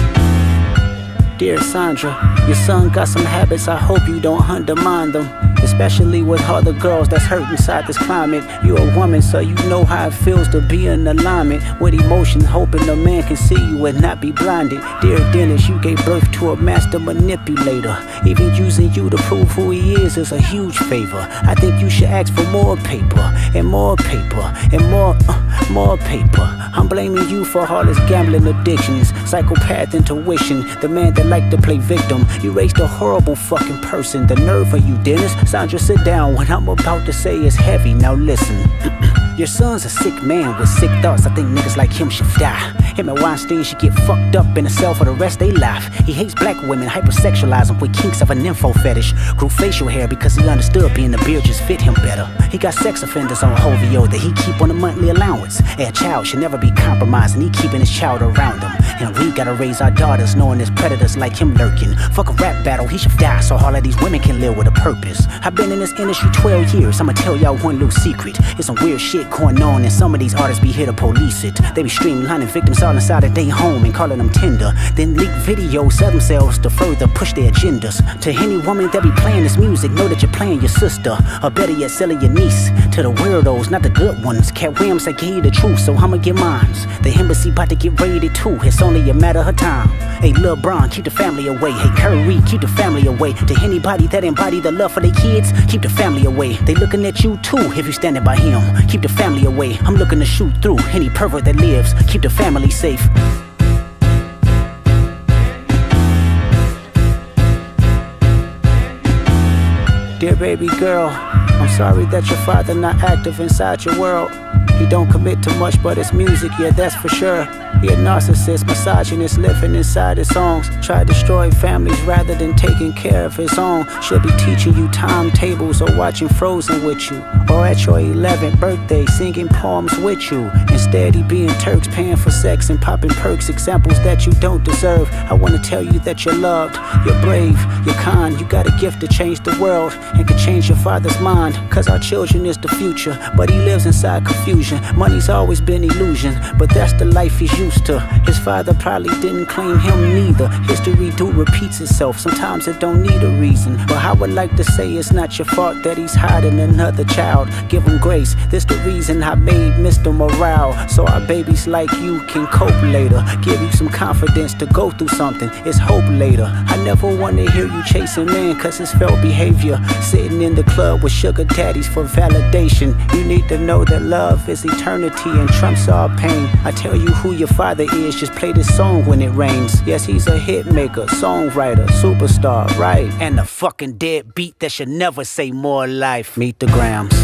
Dear Sandra, your son got some habits, I hope you don't undermine them. especially with other girls that's hurt inside this climate. You're a woman, so you know how it feels to be in alignment with emotions, hoping a man can see you and not be blinded. Dear Dennis, you gave birth to a master manipulator. Even using you to prove who he is a huge favor. I think you should ask for more paper, and more paper, and more paper. I'm blaming you for all his gambling addictions, psychopath intuition, the man that liked to play victim. You raised a horrible fucking person. The nerve of you, Dennis. Sandra, sit down. What I'm about to say is heavy. Now listen. Your son's a sick man with sick thoughts. I think niggas like him should die. Him and Weinstein should get fucked up in a cell for the rest of their life. He hates black women, hypersexualize them with kinks of an info fetish. Grew facial hair because he understood being a beard just fit him better. He got sex offenders on OVO that he keep on a monthly allowance. A child should never be compromised, and he keeping his child around him. And we gotta raise our daughters knowing there's predators like him lurking. Fuck a rap battle, he should die so all of these women can live with a purpose. I've been in this industry 12 years, I'ma tell y'all one little secret. It's some weird shit going on, and some of these artists be here to police it. They be streamlining victims all inside of their home and calling them tender, then leak videos of themselves to further push their agendas. To any woman that be playing this music, know that you're playing your sister, or better yet selling your niece to the weirdos, not the good ones. Cat Williams, I gave you the truth, so I'ma get mines. The embassy about to get raided too, it's only a matter of time. Hey Lil Bron, keep the family away. Hey Curry, keep the family away. To anybody that embody the love for their kids, keep the family away. They looking at you too if you standing by him. Keep the family away. I'm looking to shoot through any pervert that lives. Keep the family safe. Dear baby girl, I'm sorry that your father not active inside your world. He don't commit to much but it's music, yeah that's for sure. He a narcissist, misogynist, living inside his songs. Try to destroy families rather than taking care of his own. Should be teaching you timetables or watching Frozen with you, or at your 11th birthday singing poems with you. Instead he being Turks, paying for sex and popping perks, examples that you don't deserve. I wanna tell you that you're loved, you're brave, you're kind. You got a gift to change the world and can change your father's mind. Cause our children is the future, but he lives inside confusion. Money's always been illusion, but that's the life he's used to. His father probably didn't claim him neither. History do repeats itself, sometimes it don't need a reason. But I would like to say it's not your fault that he's hiding another child. Give him grace, this the reason I made Mr. Morale, so our babies like you can cope later. Give you some confidence to go through something, it's hope later. I never wanna hear you chasing men cause it's felt behavior. Sitting in the club with sugar daddies for validation. You need to know that love is eternity and trumps all pain. I tell you who your father is, just play this song when it rains. Yes, he's a hit maker, songwriter, superstar, right? And a fucking deadbeat that should never say more life. Meet the Grams.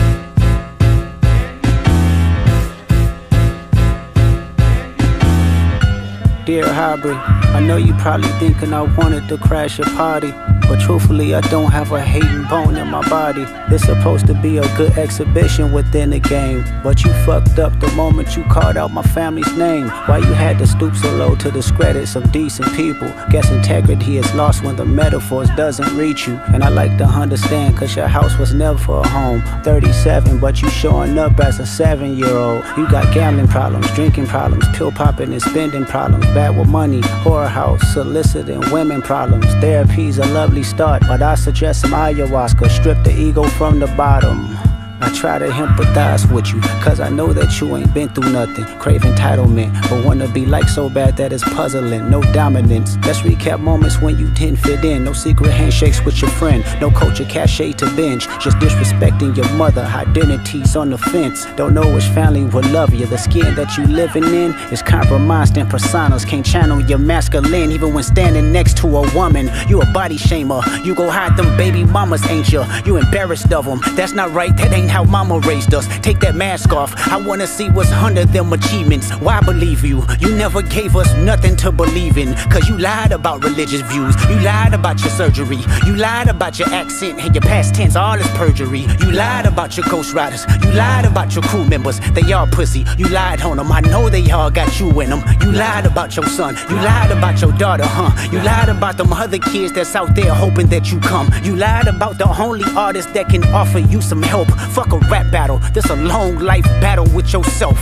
Dear Aubrey, I know you probably thinking I wanted to crash your party, but truthfully I don't have a hating bone in my body. This supposed to be a good exhibition within the game, but you fucked up the moment you called out my family's name. Why you had to stoop so low to discredit some decent people? Guess integrity is lost when the metaphors doesn't reach you. And I like to understand cause your house was never a home. 37 but you showing up as a 7-year-old. You got gambling problems, drinking problems, pill popping and spending problems, bad with money, whorehouse, soliciting women problems. Therapy's a lovely start, but I suggest some ayahuasca, strip the ego from the bottom. I try to empathize with you, cause I know that you ain't been through nothing. Crave entitlement, but wanna be like so bad that it's puzzling. No dominance, let's recap moments when you didn't fit in. No secret handshakes with your friend, no culture cachet to binge. Just disrespecting your mother, identities on the fence. Don't know which family will love you. The skin that you living in is compromised and personas can't channel your masculine. Even when standing next to a woman, you a body shamer. You go hide them baby mamas, ain't you? You embarrassed of them, that's not right, that ain't how mama raised us. Take that mask off, I wanna see what's under them achievements. Why believe you? You never gave us nothing to believe in. Cause you lied about religious views, you lied about your surgery, you lied about your accent and your past tense, all is perjury. You lied about your ghostwriters, you lied about your crew members, they all pussy. You lied on them, I know they all got you in them. You lied about your son, you lied about your daughter, You lied about them other kids that's out there hoping that you come. You lied about the only artist that can offer you some help. Fuck a rap battle, this a long life battle with yourself.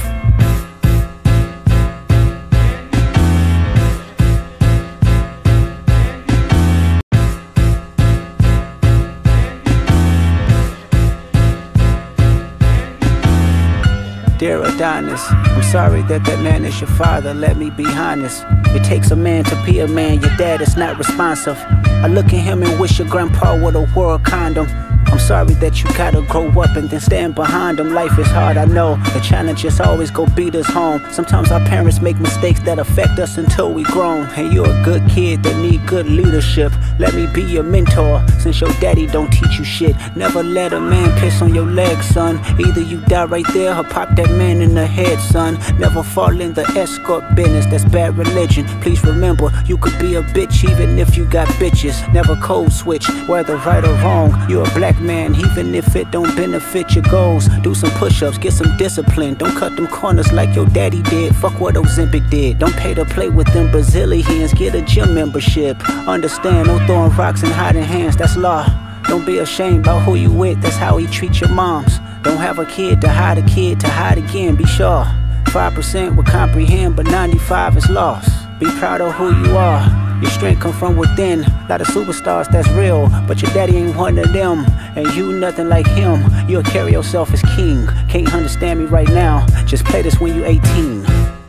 Dear Adonis, I'm sorry that that man is your father, let me be honest. It takes a man to be a man, your dad is not responsive. I look at him and wish your grandpa would have wore a condom. I'm sorry that you gotta grow up and then stand behind them. Life is hard, I know. The challenges always go beat us home. Sometimes our parents make mistakes that affect us until we grown. And you're a good kid that need good leadership. Let me be your mentor, since your daddy don't teach you shit. Never let a man piss on your leg, son. Either you die right there or pop that man in the head, son. Never fall in the escort business, that's bad religion. Please remember, you could be a bitch even if you got bitches. Never code switch, whether right or wrong. You're a black man, even if it don't benefit your goals. Do some push-ups, get some discipline. Don't cut them corners like your daddy did. Fuck what Ozempic did. Don't pay to play with them Brazilians. Get a gym membership. Understand, no throwing rocks and hiding hands, that's law. Don't be ashamed about who you with, that's how he treat your moms. Don't have a kid to hide again, be sure. 5% will comprehend, but 95 is lost. Be proud of who you are. Your strength come from within. Lot of superstars, that's real, but your daddy ain't one of them. And you nothing like him. You'll carry yourself as king. Can't understand me right now, just play this when you 18.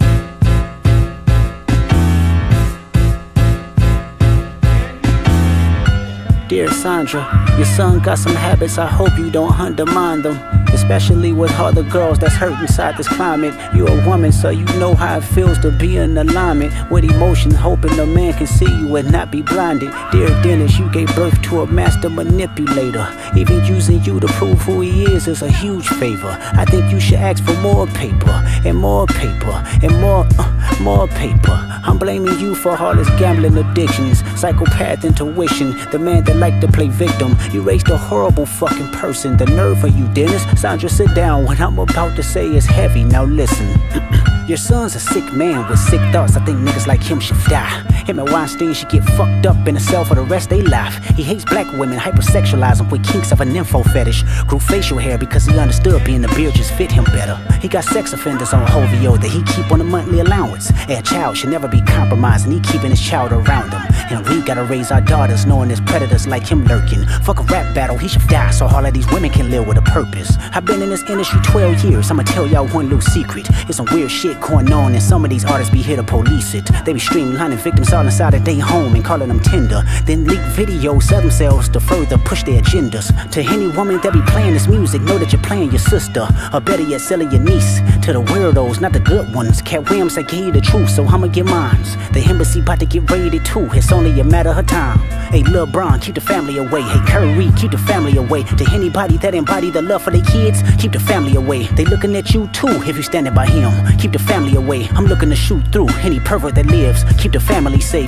Dear Sandra, your son got some habits, I hope you don't undermine them. Especially with other girls that's hurt inside this climate. You're a woman, so you know how it feels to be in alignment with emotion, hoping a man can see you and not be blinded. Dear Dennis, you gave birth to a master manipulator. Even using you to prove who he is a huge favor. I think you should ask for more paper, and more paper, and more paper. I'm blaming you for all his gambling addictions, psychopath intuition, the man that like to play victim. You raised a horrible fucking person, the nerve of you, Dennis. Sandra, sit down, what I'm about to say is heavy, now listen. Your son's a sick man with sick thoughts, I think niggas like him should die. Him and Weinstein should get fucked up in a cell for the rest of their life. He hates black women, hypersexualize them with kinks of a nympho fetish. Grew facial hair because he understood being the beard just fit him better. He got sex offenders on Hovio that he keep on a monthly allowance. A child should never be compromised and he keeping his child around him. And we gotta raise our daughters knowing there's predators like him lurking. Fuck a rap battle, he should die so all of these women can live with a purpose. I've been in this industry 12 years, I'ma tell y'all one little secret. It's some weird shit going on and some of these artists be here to police it. They be streamlining victims all inside of their home and calling them tender. Then leak videos of themselves to further push their agendas. To any woman that be playing this music, know that you're playing your sister. Or better yet, selling your niece. To the weirdos, not the good ones. Cat Williams, I gave you the truth, so I'ma get mines. The embassy about to get raided too, it's only a matter of time. Hey LeBron, keep the family away. Hey Curry, keep the family away. To anybody that embody the love for their kids, keep the family away. They looking at you too if you standing by him. Keep the family away. I'm looking to shoot through any pervert that lives. Keep the family safe.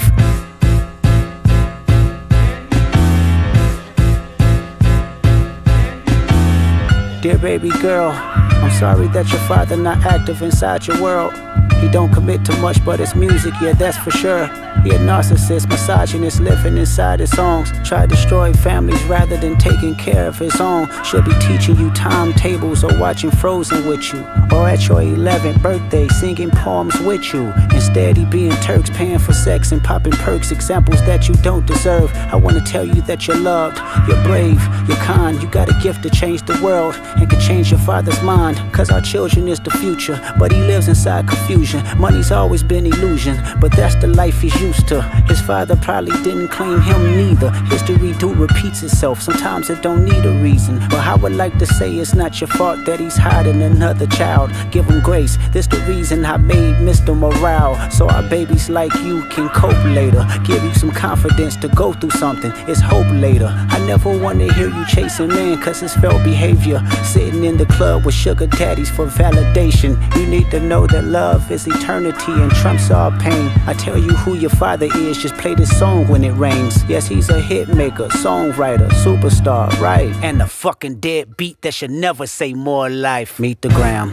Dear baby girl, I'm sorry that your father not active inside your world. He don't commit to much but it's music, yeah that's for sure. He a narcissist, misogynist, living inside his songs. Try to destroy families rather than taking care of his own. Should be teaching you timetables or watching Frozen with you. Or at your 11th birthday singing poems with you. Instead he being Turks, paying for sex and popping perks. Examples that you don't deserve. I wanna tell you that you're loved, you're brave, you're kind. You got a gift to change the world and can change your father's mind. Cause our children is the future, but he lives inside confusion. Money's always been illusion, but that's the life he's used to. His father probably didn't claim him neither. History do repeats itself, sometimes it don't need a reason. But I would like to say it's not your fault that he's hiding another child. Give him grace, this the reason I made Mr. Morale. So our babies like you can cope later. Give you some confidence to go through something, it's hope later. I never wanna hear you chasing men cause it's felt behavior. Sitting in the club with sugar daddies for validation. You need to know that love is eternity and trumps all pain. I tell you who your father is, just play this song when it rains. Yes, he's a hit maker, songwriter, superstar, right? And a fucking dead beat that should never say more life. Meet the Grams.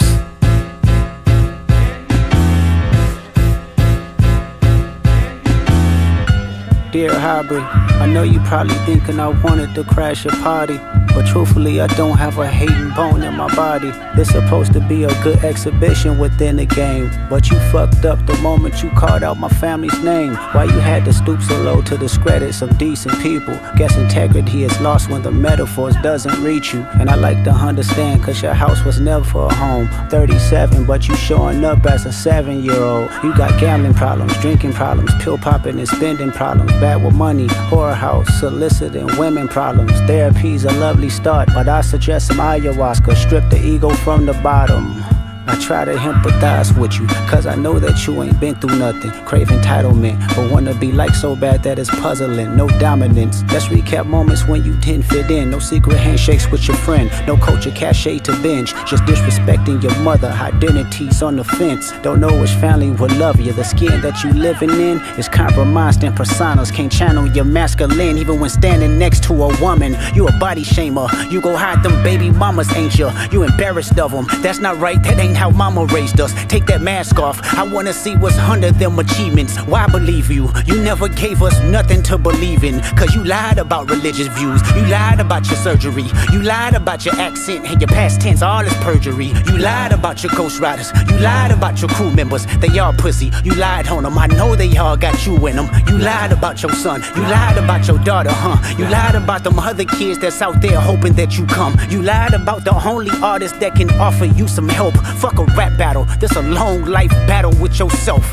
Dear Hybrid, I know you probably thinking I wanted to crash your party, but truthfully I don't have a hating bone in my body. This supposed to be a good exhibition within the game, but you fucked up the moment you called out my family's name. Why you had to stoop so low to discredit some decent people? Guess integrity is lost when the metaphors doesn't reach you. And I like to understand, cause your house was never a home. 37, but you showing up as a 7-year-old. You got gambling problems, drinking problems, pill popping and spending problems, bad with money, whorehouse, soliciting women problems. Therapy's a lovely start, but I suggest some ayahuasca, strip the ego from the bottom. I try to empathize with you, cause I know that you ain't been through nothing. Crave entitlement, but wanna be like so bad that it's puzzling. No dominance, let's recap moments when you didn't fit in. No secret handshakes with your friend, no culture cachet to binge. Just disrespecting your mother, identities on the fence. Don't know which family will love you. The skin that you living in is compromised and personas can't channel your masculine. Even when standing next to a woman, you a body shamer. You go hide them baby mamas, ain't you? You embarrassed of them, that's not right, that ain't how mama raised us. Take that mask off, I wanna see what's under them achievements. Why believe you? You never gave us nothing to believe in, cause you lied about religious views. You lied about your surgery. You lied about your accent and your past tense, all is perjury. You lied about your ghost riders. You lied about your crew members, they all pussy. You lied on them, I know they all got you in them. You lied about your son. You lied about your daughter, You lied about them other kids that's out there hoping that you come. You lied about the only artist that can offer you some help. Fuck a rap battle, this a long life battle with yourself.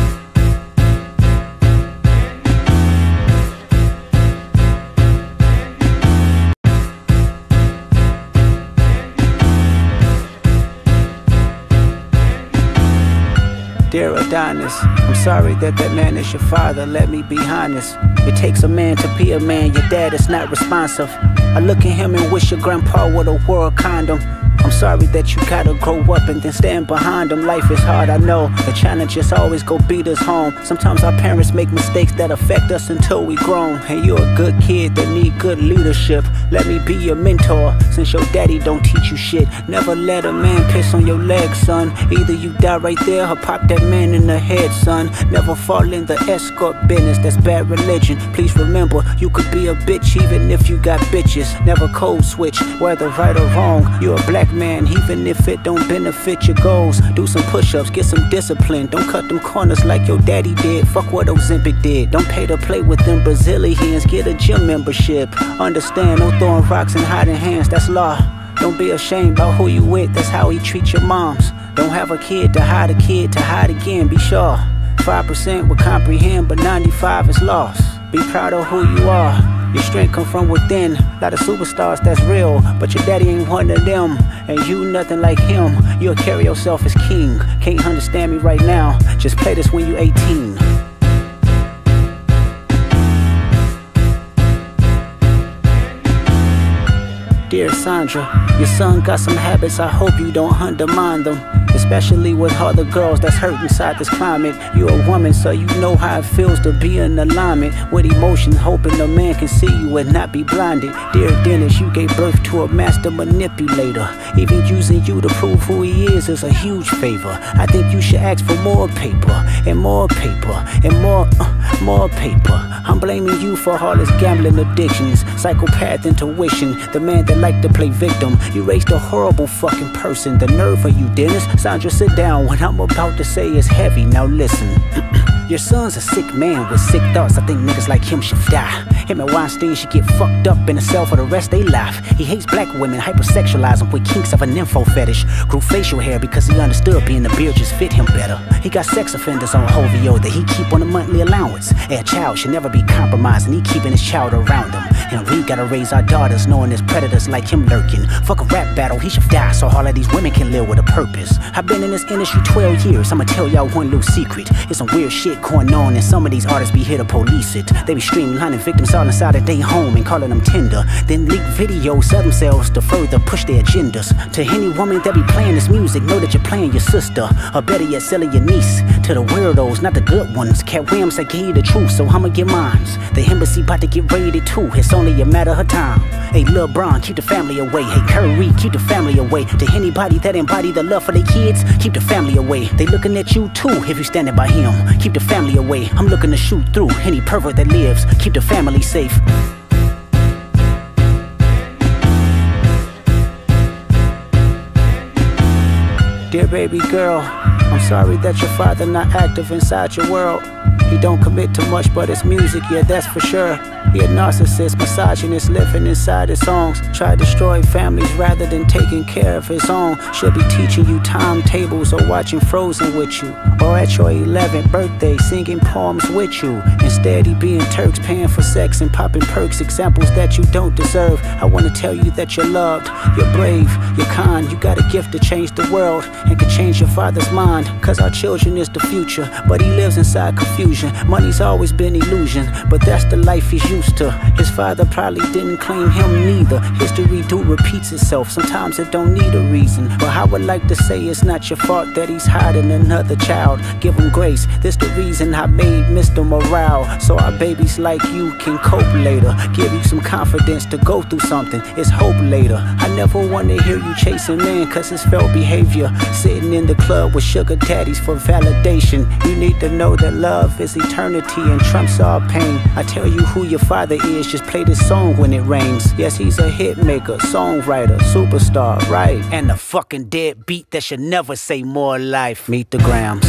Dear Adonis, I'm sorry that man is your father, let me be honest. It takes a man to be a man, your dad is not responsive. I look at him and wish your grandpa would have wore a condom. I'm sorry that you gotta grow up and then stand behind them. Life is hard, I know. The challenges always go beat us home. Sometimes our parents make mistakes that affect us until we grown. And you're a good kid that need good leadership. Let me be your mentor, since your daddy don't teach you shit. Never let a man piss on your leg, son. Either you die right there or pop that man in the head, son. Never fall in the escort business, that's bad religion. Please remember, you could be a bitch even if you got bitches. Never code switch, whether right or wrong. You're a black man, even if it don't benefit your goals. Do some push-ups, get some discipline. Don't cut them corners like your daddy did. Fuck what Ozempic did. Don't pay to play with them Brazilians. Get a gym membership. Understand, no throwing rocks and hiding hands, that's law. Don't be ashamed about who you with, that's how he treats your moms. Don't have a kid to hide again, be sure. 5% will comprehend, but 95 is lost. Be proud of who you are. Your strength come from within. Lot of superstars, that's real, but your daddy ain't one of them. And you nothing like him. You'll carry yourself as king. Can't understand me right now, just play this when you 18. Dear Sandra, your son got some habits, I hope you don't undermine them. Especially with all the girls that's hurt inside this climate. You're a woman, so you know how it feels to be in alignment with emotions, hoping a man can see you and not be blinded. Dear Dennis, you gave birth to a master manipulator. Even using you to prove who he is a huge favor. I think you should ask for more paper, and more paper, and more paper. I'm blaming you for all his gambling addictions, psychopath intuition, the man that liked to play victim. You raised a horrible fucking person, the nerve of you, Dennis. Sandra, sit down, what I'm about to say is heavy, now listen. Your son's a sick man with sick thoughts, I think niggas like him should die. Him and Weinstein should get fucked up in a cell for the rest of their life. He hates black women, hypersexualize them with kinks of an info fetish. Grew facial hair because he understood being the beard just fit him better. He got sex offenders on OVO that he keep on a monthly allowance. A child should never be compromised and he keeping his child around him. And we gotta raise our daughters knowing there's predators like him lurking. Fuck a rap battle, he should die so all of these women can live with a purpose. I've been in this industry 12 years, I'ma tell y'all one little secret. It's some weird shit going on and some of these artists be here to police it. They be streamlining victims all inside of their home and calling them tender. Then leak videos, sell themselves to further push their agendas. To any woman that be playing this music, know that you're playing your sister, or better yet, selling your niece. To the weirdos, not the good ones. Cat Williams, I give you the truth, so I'ma get mines. The embassy about to get raided too, it's only a matter of time. Hey, Lil Bron, keep the family away. Hey, Curry, keep the family away. To anybody that embody the love for their kids, keep the family away. They looking at you too, if you standing by him. Keep the family away. I'm looking to shoot through any pervert that lives. Keep the family safe. Dear baby girl, I'm sorry that your father not active inside your world. He don't commit to much but it's music, yeah, that's for sure. He a narcissist, misogynist, living inside his songs. Try to destroy families rather than taking care of his own. Should be teaching you timetables or watching Frozen with you, or at your 11th birthday singing poems with you. Instead he being Turks, paying for sex and popping perks, examples that you don't deserve. I wanna tell you that you're loved, you're brave, you're kind. You got a gift to change the world and can change your father's mind. Cause our children is the future, but he lives inside confusion. Money's always been illusion, but that's the life he's used to. His father probably didn't claim him neither. History do repeats itself, sometimes it don't need a reason. But I would like to say it's not your fault that he's hiding another child. Give him grace, this the reason I made Mr. Morale, so our babies like you can cope later. Give you some confidence to go through something, it's hope later. I never wanna hear you chasing men cause it's felt behavior. Sitting in the club with sugar daddies for validation. You need to know that love is eternity and trumps all pain. I tell you who your father is, just play this song when it rains. Yes, he's a hit maker, songwriter, superstar, right? And a fucking deadbeat that should never say more life. Meet the Grams.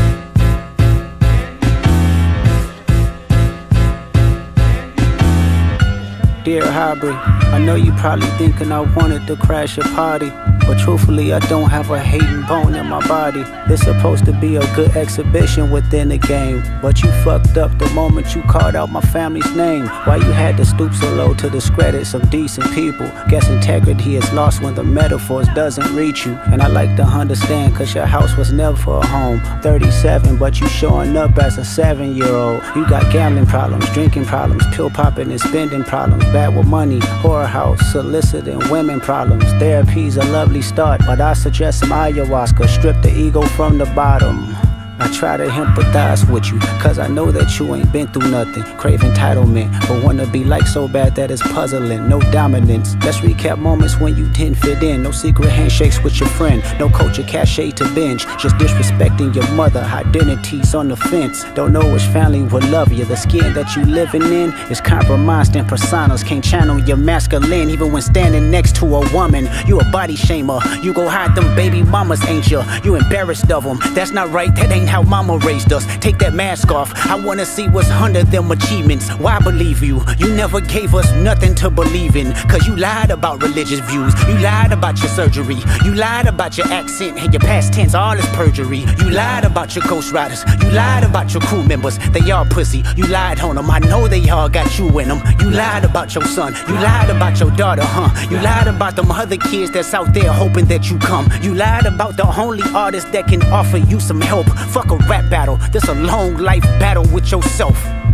Dear Aubrey, I know you probably thinking I wanted to crash your party, but truthfully I don't have a hating bone in my body. This supposed to be a good exhibition within the game, but you fucked up the moment you called out my family's name. Why you had to stoop so low to discredit some decent people? Guess integrity is lost when the metaphors doesn't reach you. And I like to understand cause your house was never a home. 37 but you showing up as a 7-year-old. You got gambling problems, drinking problems, pill popping and spending problems, bad with money, whorehouse, soliciting women problems. Therapy's a lovely start, but I suggest some ayahuasca, strip the ego from the bottom. I try to empathize with you, cause I know that you ain't been through nothing. Crave entitlement, but wanna be like so bad that it's puzzling. No dominance, let's recap moments when you didn't fit in. No secret handshakes with your friend, no culture cachet to binge. Just disrespecting your mother, identities on the fence. Don't know which family will love you. The skin that you living in is compromised and personas can't channel your masculine. Even when standing next to a woman, you a body shamer. You go hide them baby mamas, ain't you? You embarrassed of them, that's not right, that ain't how mama raised us. Take that mask off, I wanna see what's under them achievements. Why believe you? You never gave us nothing to believe in, cause you lied about religious views. You lied about your surgery. You lied about your accent and your past tense, all is perjury. You lied about your ghost riders. You lied about your crew members, they all pussy. You lied on them, I know they all got you in them. You lied about your son. You lied about your daughter, huh? You lied about them other kids that's out there hoping that you come. You lied about the only artist that can offer you some help. Fuck a rap battle, this a long life battle with yourself.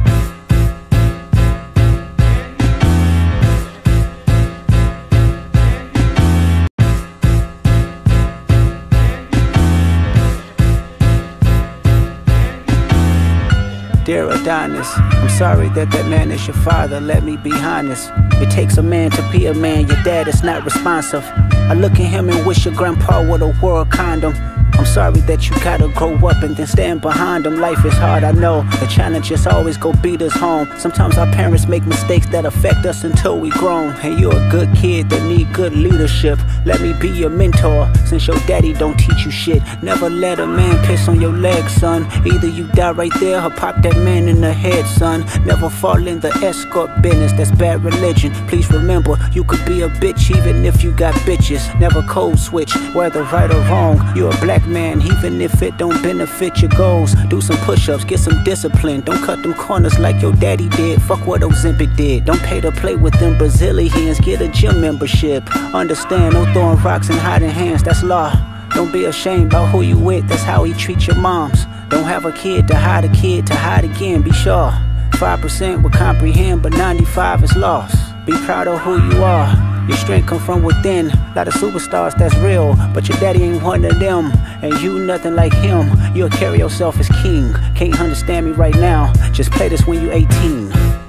Dear Adonis, I'm sorry that man is your father, let me be honest. It takes a man to be a man, your dad is not responsive. I look at him and wish your grandpa would've wore a condom. I'm sorry that you gotta grow up and then stand behind them. Life is hard, I know. The challenges always go beat us home. Sometimes our parents make mistakes that affect us until we grown. And you're a good kid that need good leadership. Let me be your mentor, since your daddy don't teach you shit. Never let a man piss on your leg, son. Either you die right there or pop that man in the head, son. Never fall in the escort business, that's bad religion. Please remember, you could be a bitch even if you got bitches. Never code switch, whether right or wrong. You're a black man, even if it don't benefit your goals. Do some push-ups, get some discipline. Don't cut them corners like your daddy did. Fuck what Ozempic did. Don't pay to play with them Brazilians. Get a gym membership. Understand, no throwing rocks and hiding hands, that's law. Don't be ashamed about who you with, that's how he treat your moms. Don't have a kid to hide again, be sure. 5% will comprehend, but 95 is lost. Be proud of who you are. Your strength come from within. Lot of superstars that's real, but your daddy ain't one of them. And you nothing like him. You'll carry yourself as king. Can't understand me right now. Just play this when you 18.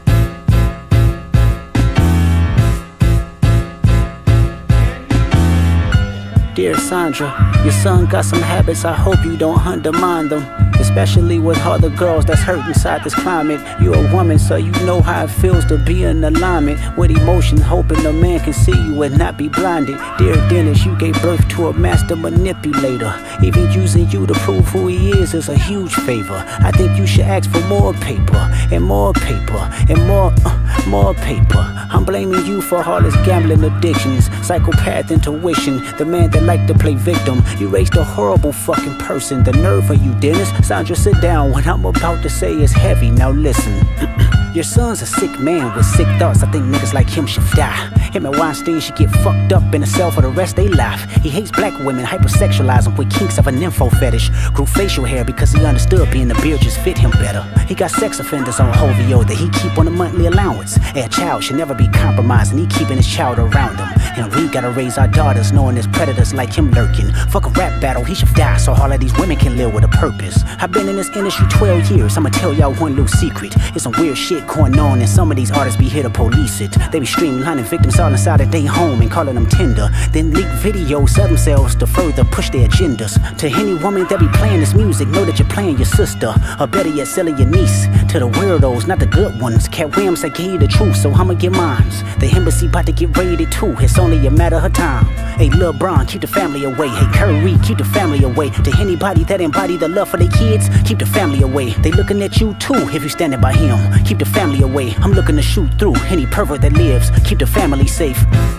Dear Sandra, your son got some habits, I hope you don't undermine them. Especially with all the girls that's hurt inside this climate. You're a woman, so you know how it feels to be in alignment with emotion, hoping a man can see you and not be blinded. Dear Dennis, you gave birth to a master manipulator. Even using you to prove who he is a huge favor. I think you should ask for more paper, and more paper, and more paper. I'm blaming you for all his gambling addictions, psychopath intuition, the man that liked to play victim. You raised a horrible fucking person. The nerve of you, Dennis. Sandra, sit down. What I'm about to say is heavy. Now listen. Your son's a sick man with sick thoughts. I think niggas like him should die. Him and Weinstein should get fucked up in a cell for the rest of their life. He hates black women, hypersexualize them with kinks of an info fetish. Grew facial hair because he understood being the beard just fit him better. He got sex offenders on Hovio that he keep on a monthly allowance. A child should never be compromised, and he keeping his child around him. And we gotta raise our daughters knowing there's predators like him lurking. Fuck a rap battle, he should die so all of these women can live with a purpose. I've been in this industry 12 years, I'ma tell y'all one little secret. It's some weird shit going on, and some of these artists be here to police it. They be streamlining victims all inside of their home and calling them tender. Then leak videos, sell themselves to further push their agendas. To any woman that be playing this music, know that you're playing your sister, or better yet, selling your niece. To the weirdos, not the good ones. Cat Williams, I gave you the truth, so I'ma get mines. The embassy about to get raided too, it's only a matter of time. Hey, LeBron, keep the family away. Hey, Curry, keep the family away. To anybody that embody the love for their kids, keep the family away. They looking at you too if you standing by him. Keep the family away. I'm looking to shoot through any pervert that lives. Keep the family safe.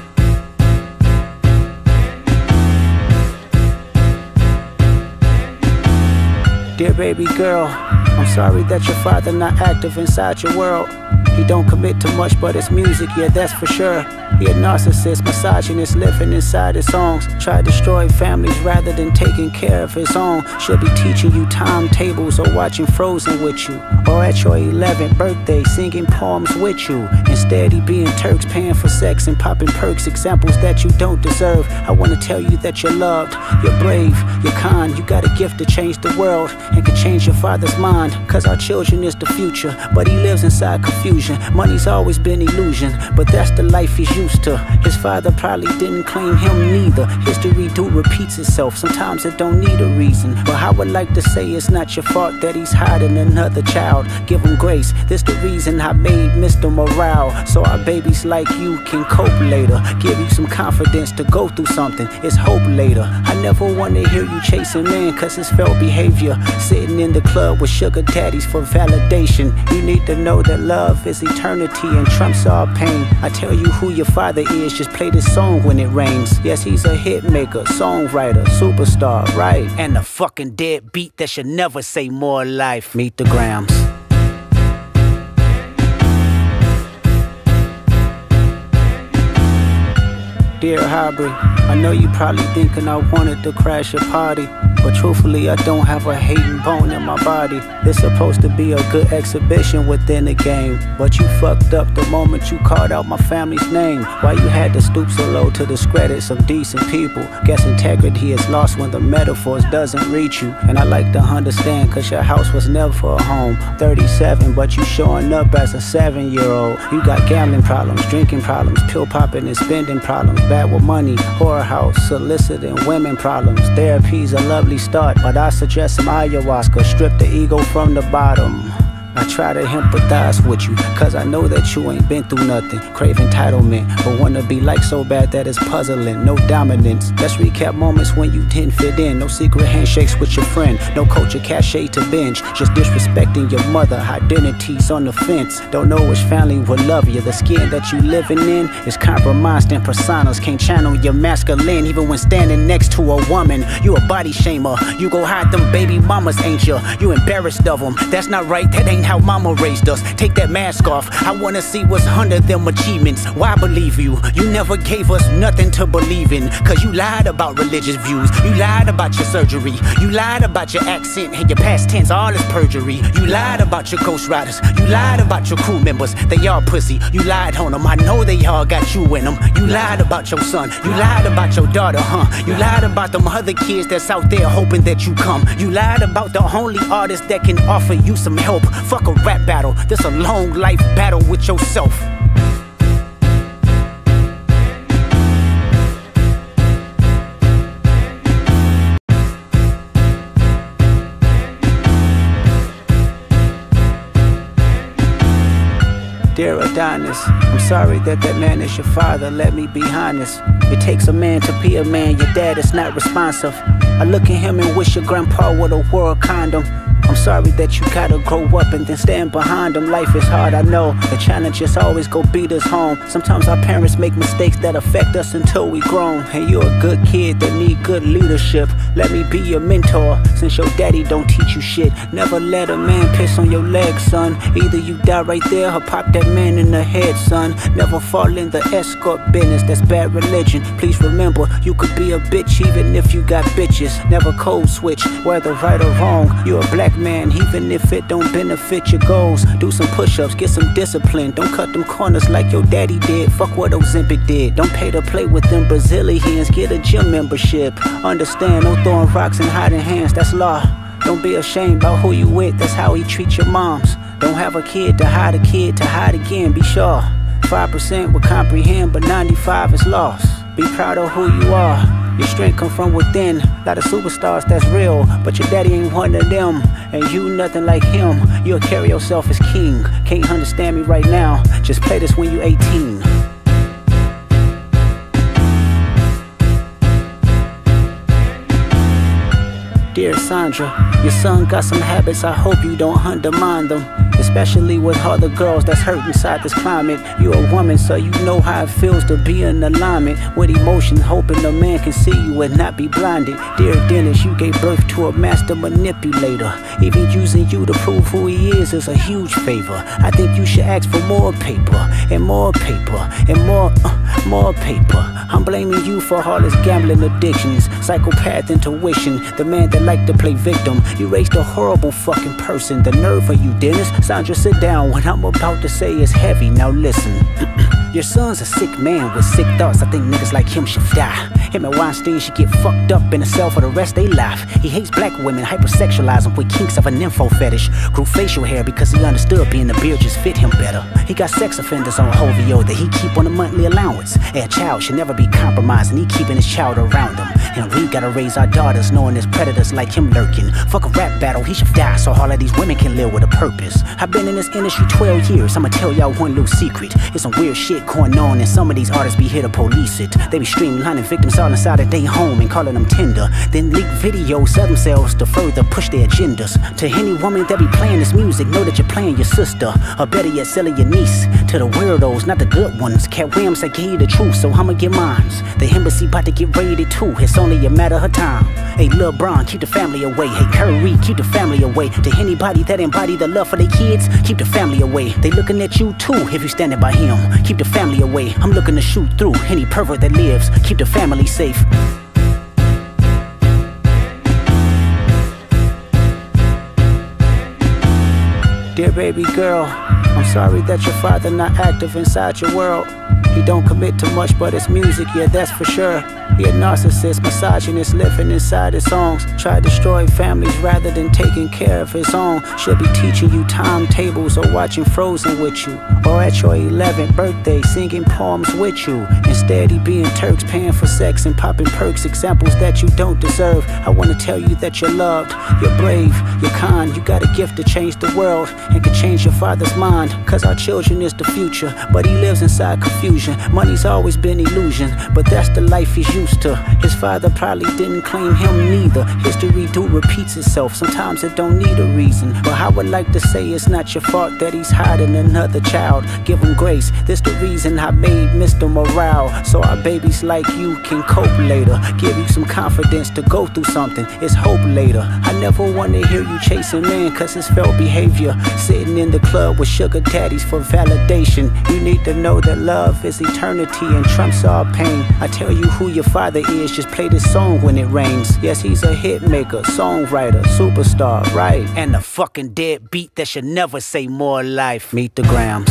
Dear baby girl, I'm sorry that your father not active inside your world. He don't commit to much but his music, yeah, that's for sure. He a narcissist, misogynist, living inside his songs. Try to destroy families rather than taking care of his own. Should be teaching you timetables or watching Frozen with you, or at your 11th birthday singing poems with you. Instead he being Turks, paying for sex and popping perks, examples that you don't deserve. I wanna tell you that you're loved, you're brave, you're kind. You got a gift to change the world and can change your father's mind. Cause our children is the future, but he lives inside confusion. Money's always been illusion, but that's the life he's used to. His father probably didn't claim him neither. History do repeats itself, sometimes it don't need a reason. But I would like to say it's not your fault that he's hiding another child. Give him grace, this the reason I made Mr. Morale, so our babies like you can cope later. Give you some confidence to go through something, it's hope later. I never wanna hear you chasing men cause it's felt behavior. Sitting in the club with sugar daddies for validation. You need to know that love is eternity and trumps all pain. I tell you who your father is, just play this song when it rains. Yes, he's a hit maker, songwriter, superstar, right? And a fucking dead beat that should never say more life. Meet the Grams. Dear Aubrey, I know you probably thinking I wanted to crash your party, but truthfully I don't have a hating bone in my body. It's supposed to be a good exhibition within the game, but you fucked up the moment you called out my family's name. Why you had to stoop so low to discredit some decent people? Guess integrity is lost when the metaphors doesn't reach you. And I like to understand cause your house was never a home. 37 but you showing up as a 7-year-old. You got gambling problems, drinking problems, pill popping and spending problems, bad with money, whorehouse, soliciting women problems. Therapy's a lovely start, but I suggest some ayahuasca, strip the ego from the bottom. I try to empathize with you, cause I know that you ain't been through nothing. Crave entitlement, but wanna be like so bad that it's puzzling. No dominance, let's recap moments when you didn't fit in. No secret handshakes with your friend, no culture cachet to binge. Just disrespecting your mother, identities on the fence. Don't know which family will love you. The skin that you living in is compromised in personas. Can't channel your masculine even when standing next to a woman. You a body shamer, you go hide them baby mamas, ain't you? You embarrassed of them, that's not right, that ain't how mama raised us. Take that mask off, I wanna see what's under them achievements. Why believe you? You never gave us nothing to believe in. Cause you lied about religious views, you lied about your surgery, you lied about your accent and your past tense, all is perjury. You lied about your ghost riders, you lied about your crew members, they all pussy, you lied on them. I know they all got you in them. You lied about your son, you lied about your daughter, you lied about them other kids that's out there hoping that you come. You lied about the only artist that can offer you some help. Fuck a rap battle, this a long life battle with yourself. Dear Adonis, I'm sorry that man is your father, let me be honest. It takes a man to be a man, your dad is not responsive. I look at him and wish your grandpa would've wore a condom. I'm sorry that you gotta grow up and then stand behind them. Life is hard, I know. The challenges always go beat us home. Sometimes our parents make mistakes that affect us until we grown. And you're a good kid that need good leadership. Let me be your mentor, since your daddy don't teach you shit. Never let a man piss on your leg, son. Either you die right there or pop that man in the head, son. Never fall in the escort business, that's bad religion. Please remember, you could be a bitch even if you got bitches. Never code switch, whether right or wrong. You're a black man, even if it don't benefit your goals. Do some push-ups, get some discipline. Don't cut them corners like your daddy did. Fuck what Ozempic did. Don't pay to play with them Brazilians. Get a gym membership. Understand, no throwing rocks and hiding hands, that's law. Don't be ashamed about who you with, that's how he treats your moms. Don't have a kid to hide again, be sure. 5% will comprehend, but 95 is lost. Be proud of who you are. Your strength come from within. Lot of superstars that's real, but your daddy ain't one of them. And you nothing like him. You'll carry yourself as king. Can't understand me right now, just play this when you 18. Dear Sandra, your son got some habits, I hope you don't undermine them. Especially with other girls that's hurt inside this climate. You're a woman, so you know how it feels to be in alignment with emotion, hoping a man can see you and not be blinded. Dear Dennis, you gave birth to a master manipulator. Even using you to prove who he is a huge favor. I think you should ask for more paper, and more paper, and more paper. I'm blaming you for all his gambling addictions, psychopath intuition, the man that like to play victim. You raised a horrible fucking person, the nerve of you, Dennis. Sandra, sit down, what I'm about to say is heavy, now listen. Your son's a sick man with sick thoughts, I think niggas like him should die. Him and Weinstein should get fucked up in a cell for the rest of their life. He hates black women, hypersexualize them with kinks of an info fetish. Grew facial hair because he understood being a beard just fit him better. He got sex offenders on Hovio that he keep on a monthly allowance. A child should never be compromised and he keeping his child around him. And we gotta raise our daughters knowing there's predators like him lurking. Fuck a rap battle, he should die so all of these women can live with a purpose. I've been in this industry 12 years, I'ma tell y'all one little secret. It's some weird shit going on and some of these artists be here to police it. They be streamlining victims all inside of their home and calling them tender. Then leak videos, sell themselves to further push their agendas. To any woman that be playing this music, know that you're playing your sister. Or better yet, selling your niece to the weirdos, not the good ones. Cat Williams, I gave you the truth, so I'ma get mines. The embassy about to get raided too, it's only a matter of time. Hey, LeBron, keep the family away. Hey, Curry, keep the family away. To anybody that embody the love for their kids, keep the family away. They looking at you too if you standing by him. Keep the family away. I'm looking to shoot through any pervert that lives. Keep the family safe. Dear baby girl, I'm sorry that your father not active inside your world. He don't commit to much but his music, yeah, that's for sure. He a narcissist, misogynist, living inside his songs. Try to destroy families rather than taking care of his own. Should be teaching you timetables or watching Frozen with you. Or at your 11th birthday singing poems with you. Instead he being Turks, paying for sex and popping perks. Examples that you don't deserve. I wanna tell you that you're loved, you're brave, you're kind. You got a gift to change the world and can change your father's mind. Cause our children is the future, but he lives inside confusion. confusion. Money's always been illusion, but that's the life he's used to. His father probably didn't claim him neither. History do repeats itself, sometimes it don't need a reason. But I would like to say it's not your fault that he's hiding another child. Give him grace, this the reason I made Mr. Morale, so our babies like you can cope later. Give you some confidence to go through something, it's hope later. I never wanna hear you chasing men cause it's failed behavior. Sitting in the club with sugar daddies for validation. You need to know that love is eternity and trumps all pain. I tell you who your father is, just play this song when it rains. Yes, he's a hit maker, songwriter, superstar, right? And a fucking dead beat that should never say more life. Meet the Grams.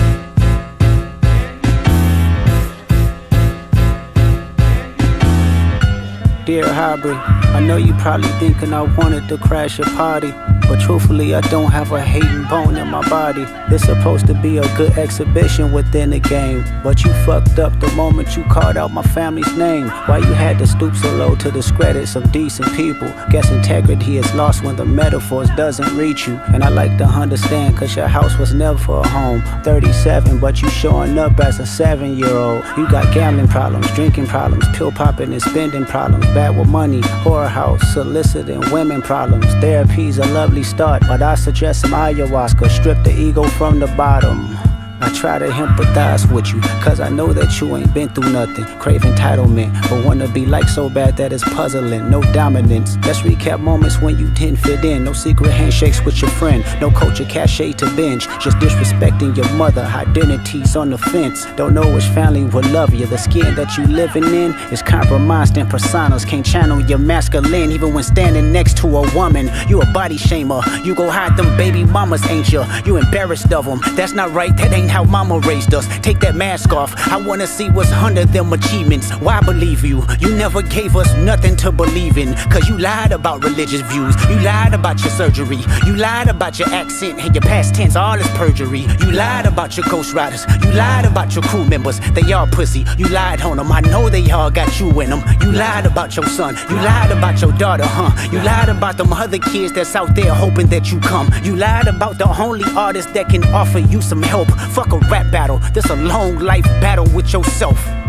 Dear Aubrey, I know you probably thinking I wanted to crash your party, but truthfully I don't have a hating bone in my body. This supposed to be a good exhibition within the game, but you fucked up the moment you called out my family's name. Why you had to stoop so low to discredit some decent people? Guess integrity is lost when the metaphors doesn't reach you. And I like to understand cause your house was never a home. 37 but you showing up as a 7-year-old. You got gambling problems, drinking problems, pill popping and spending problems, bad with money, whorehouse, soliciting women problems. Therapy's a lovely start, but I suggest some ayahuasca, strip the ego from the bottom. I try to empathize with you, cause I know that you ain't been through nothing. Crave entitlement, but wanna be like so bad that it's puzzling. No dominance, let's recap moments when you didn't fit in. No secret handshakes with your friend, no culture cachet to binge. Just disrespecting your mother, identities on the fence. Don't know which family will love you. The skin that you living in is compromised in personas. Can't channel your masculine even when standing next to a woman. You a body shamer, you go hide them baby mamas, ain't you? You embarrassed of them, that's not right, that ain't how mama raised us. Take that mask off, I wanna see what's under them achievements. Why believe you? You never gave us nothing to believe in, cause you lied about religious views. You lied about your surgery. You lied about your accent and your past tense, all is perjury. You lied about your ghost riders. You lied about your crew members, they all pussy. You lied on them, I know they all got you in them. You lied about your son. You lied about your daughter, You lied about them other kids that's out there hoping that you come. You lied about the only artist that can offer you some help. Fuck a rap battle, this a long life battle with yourself.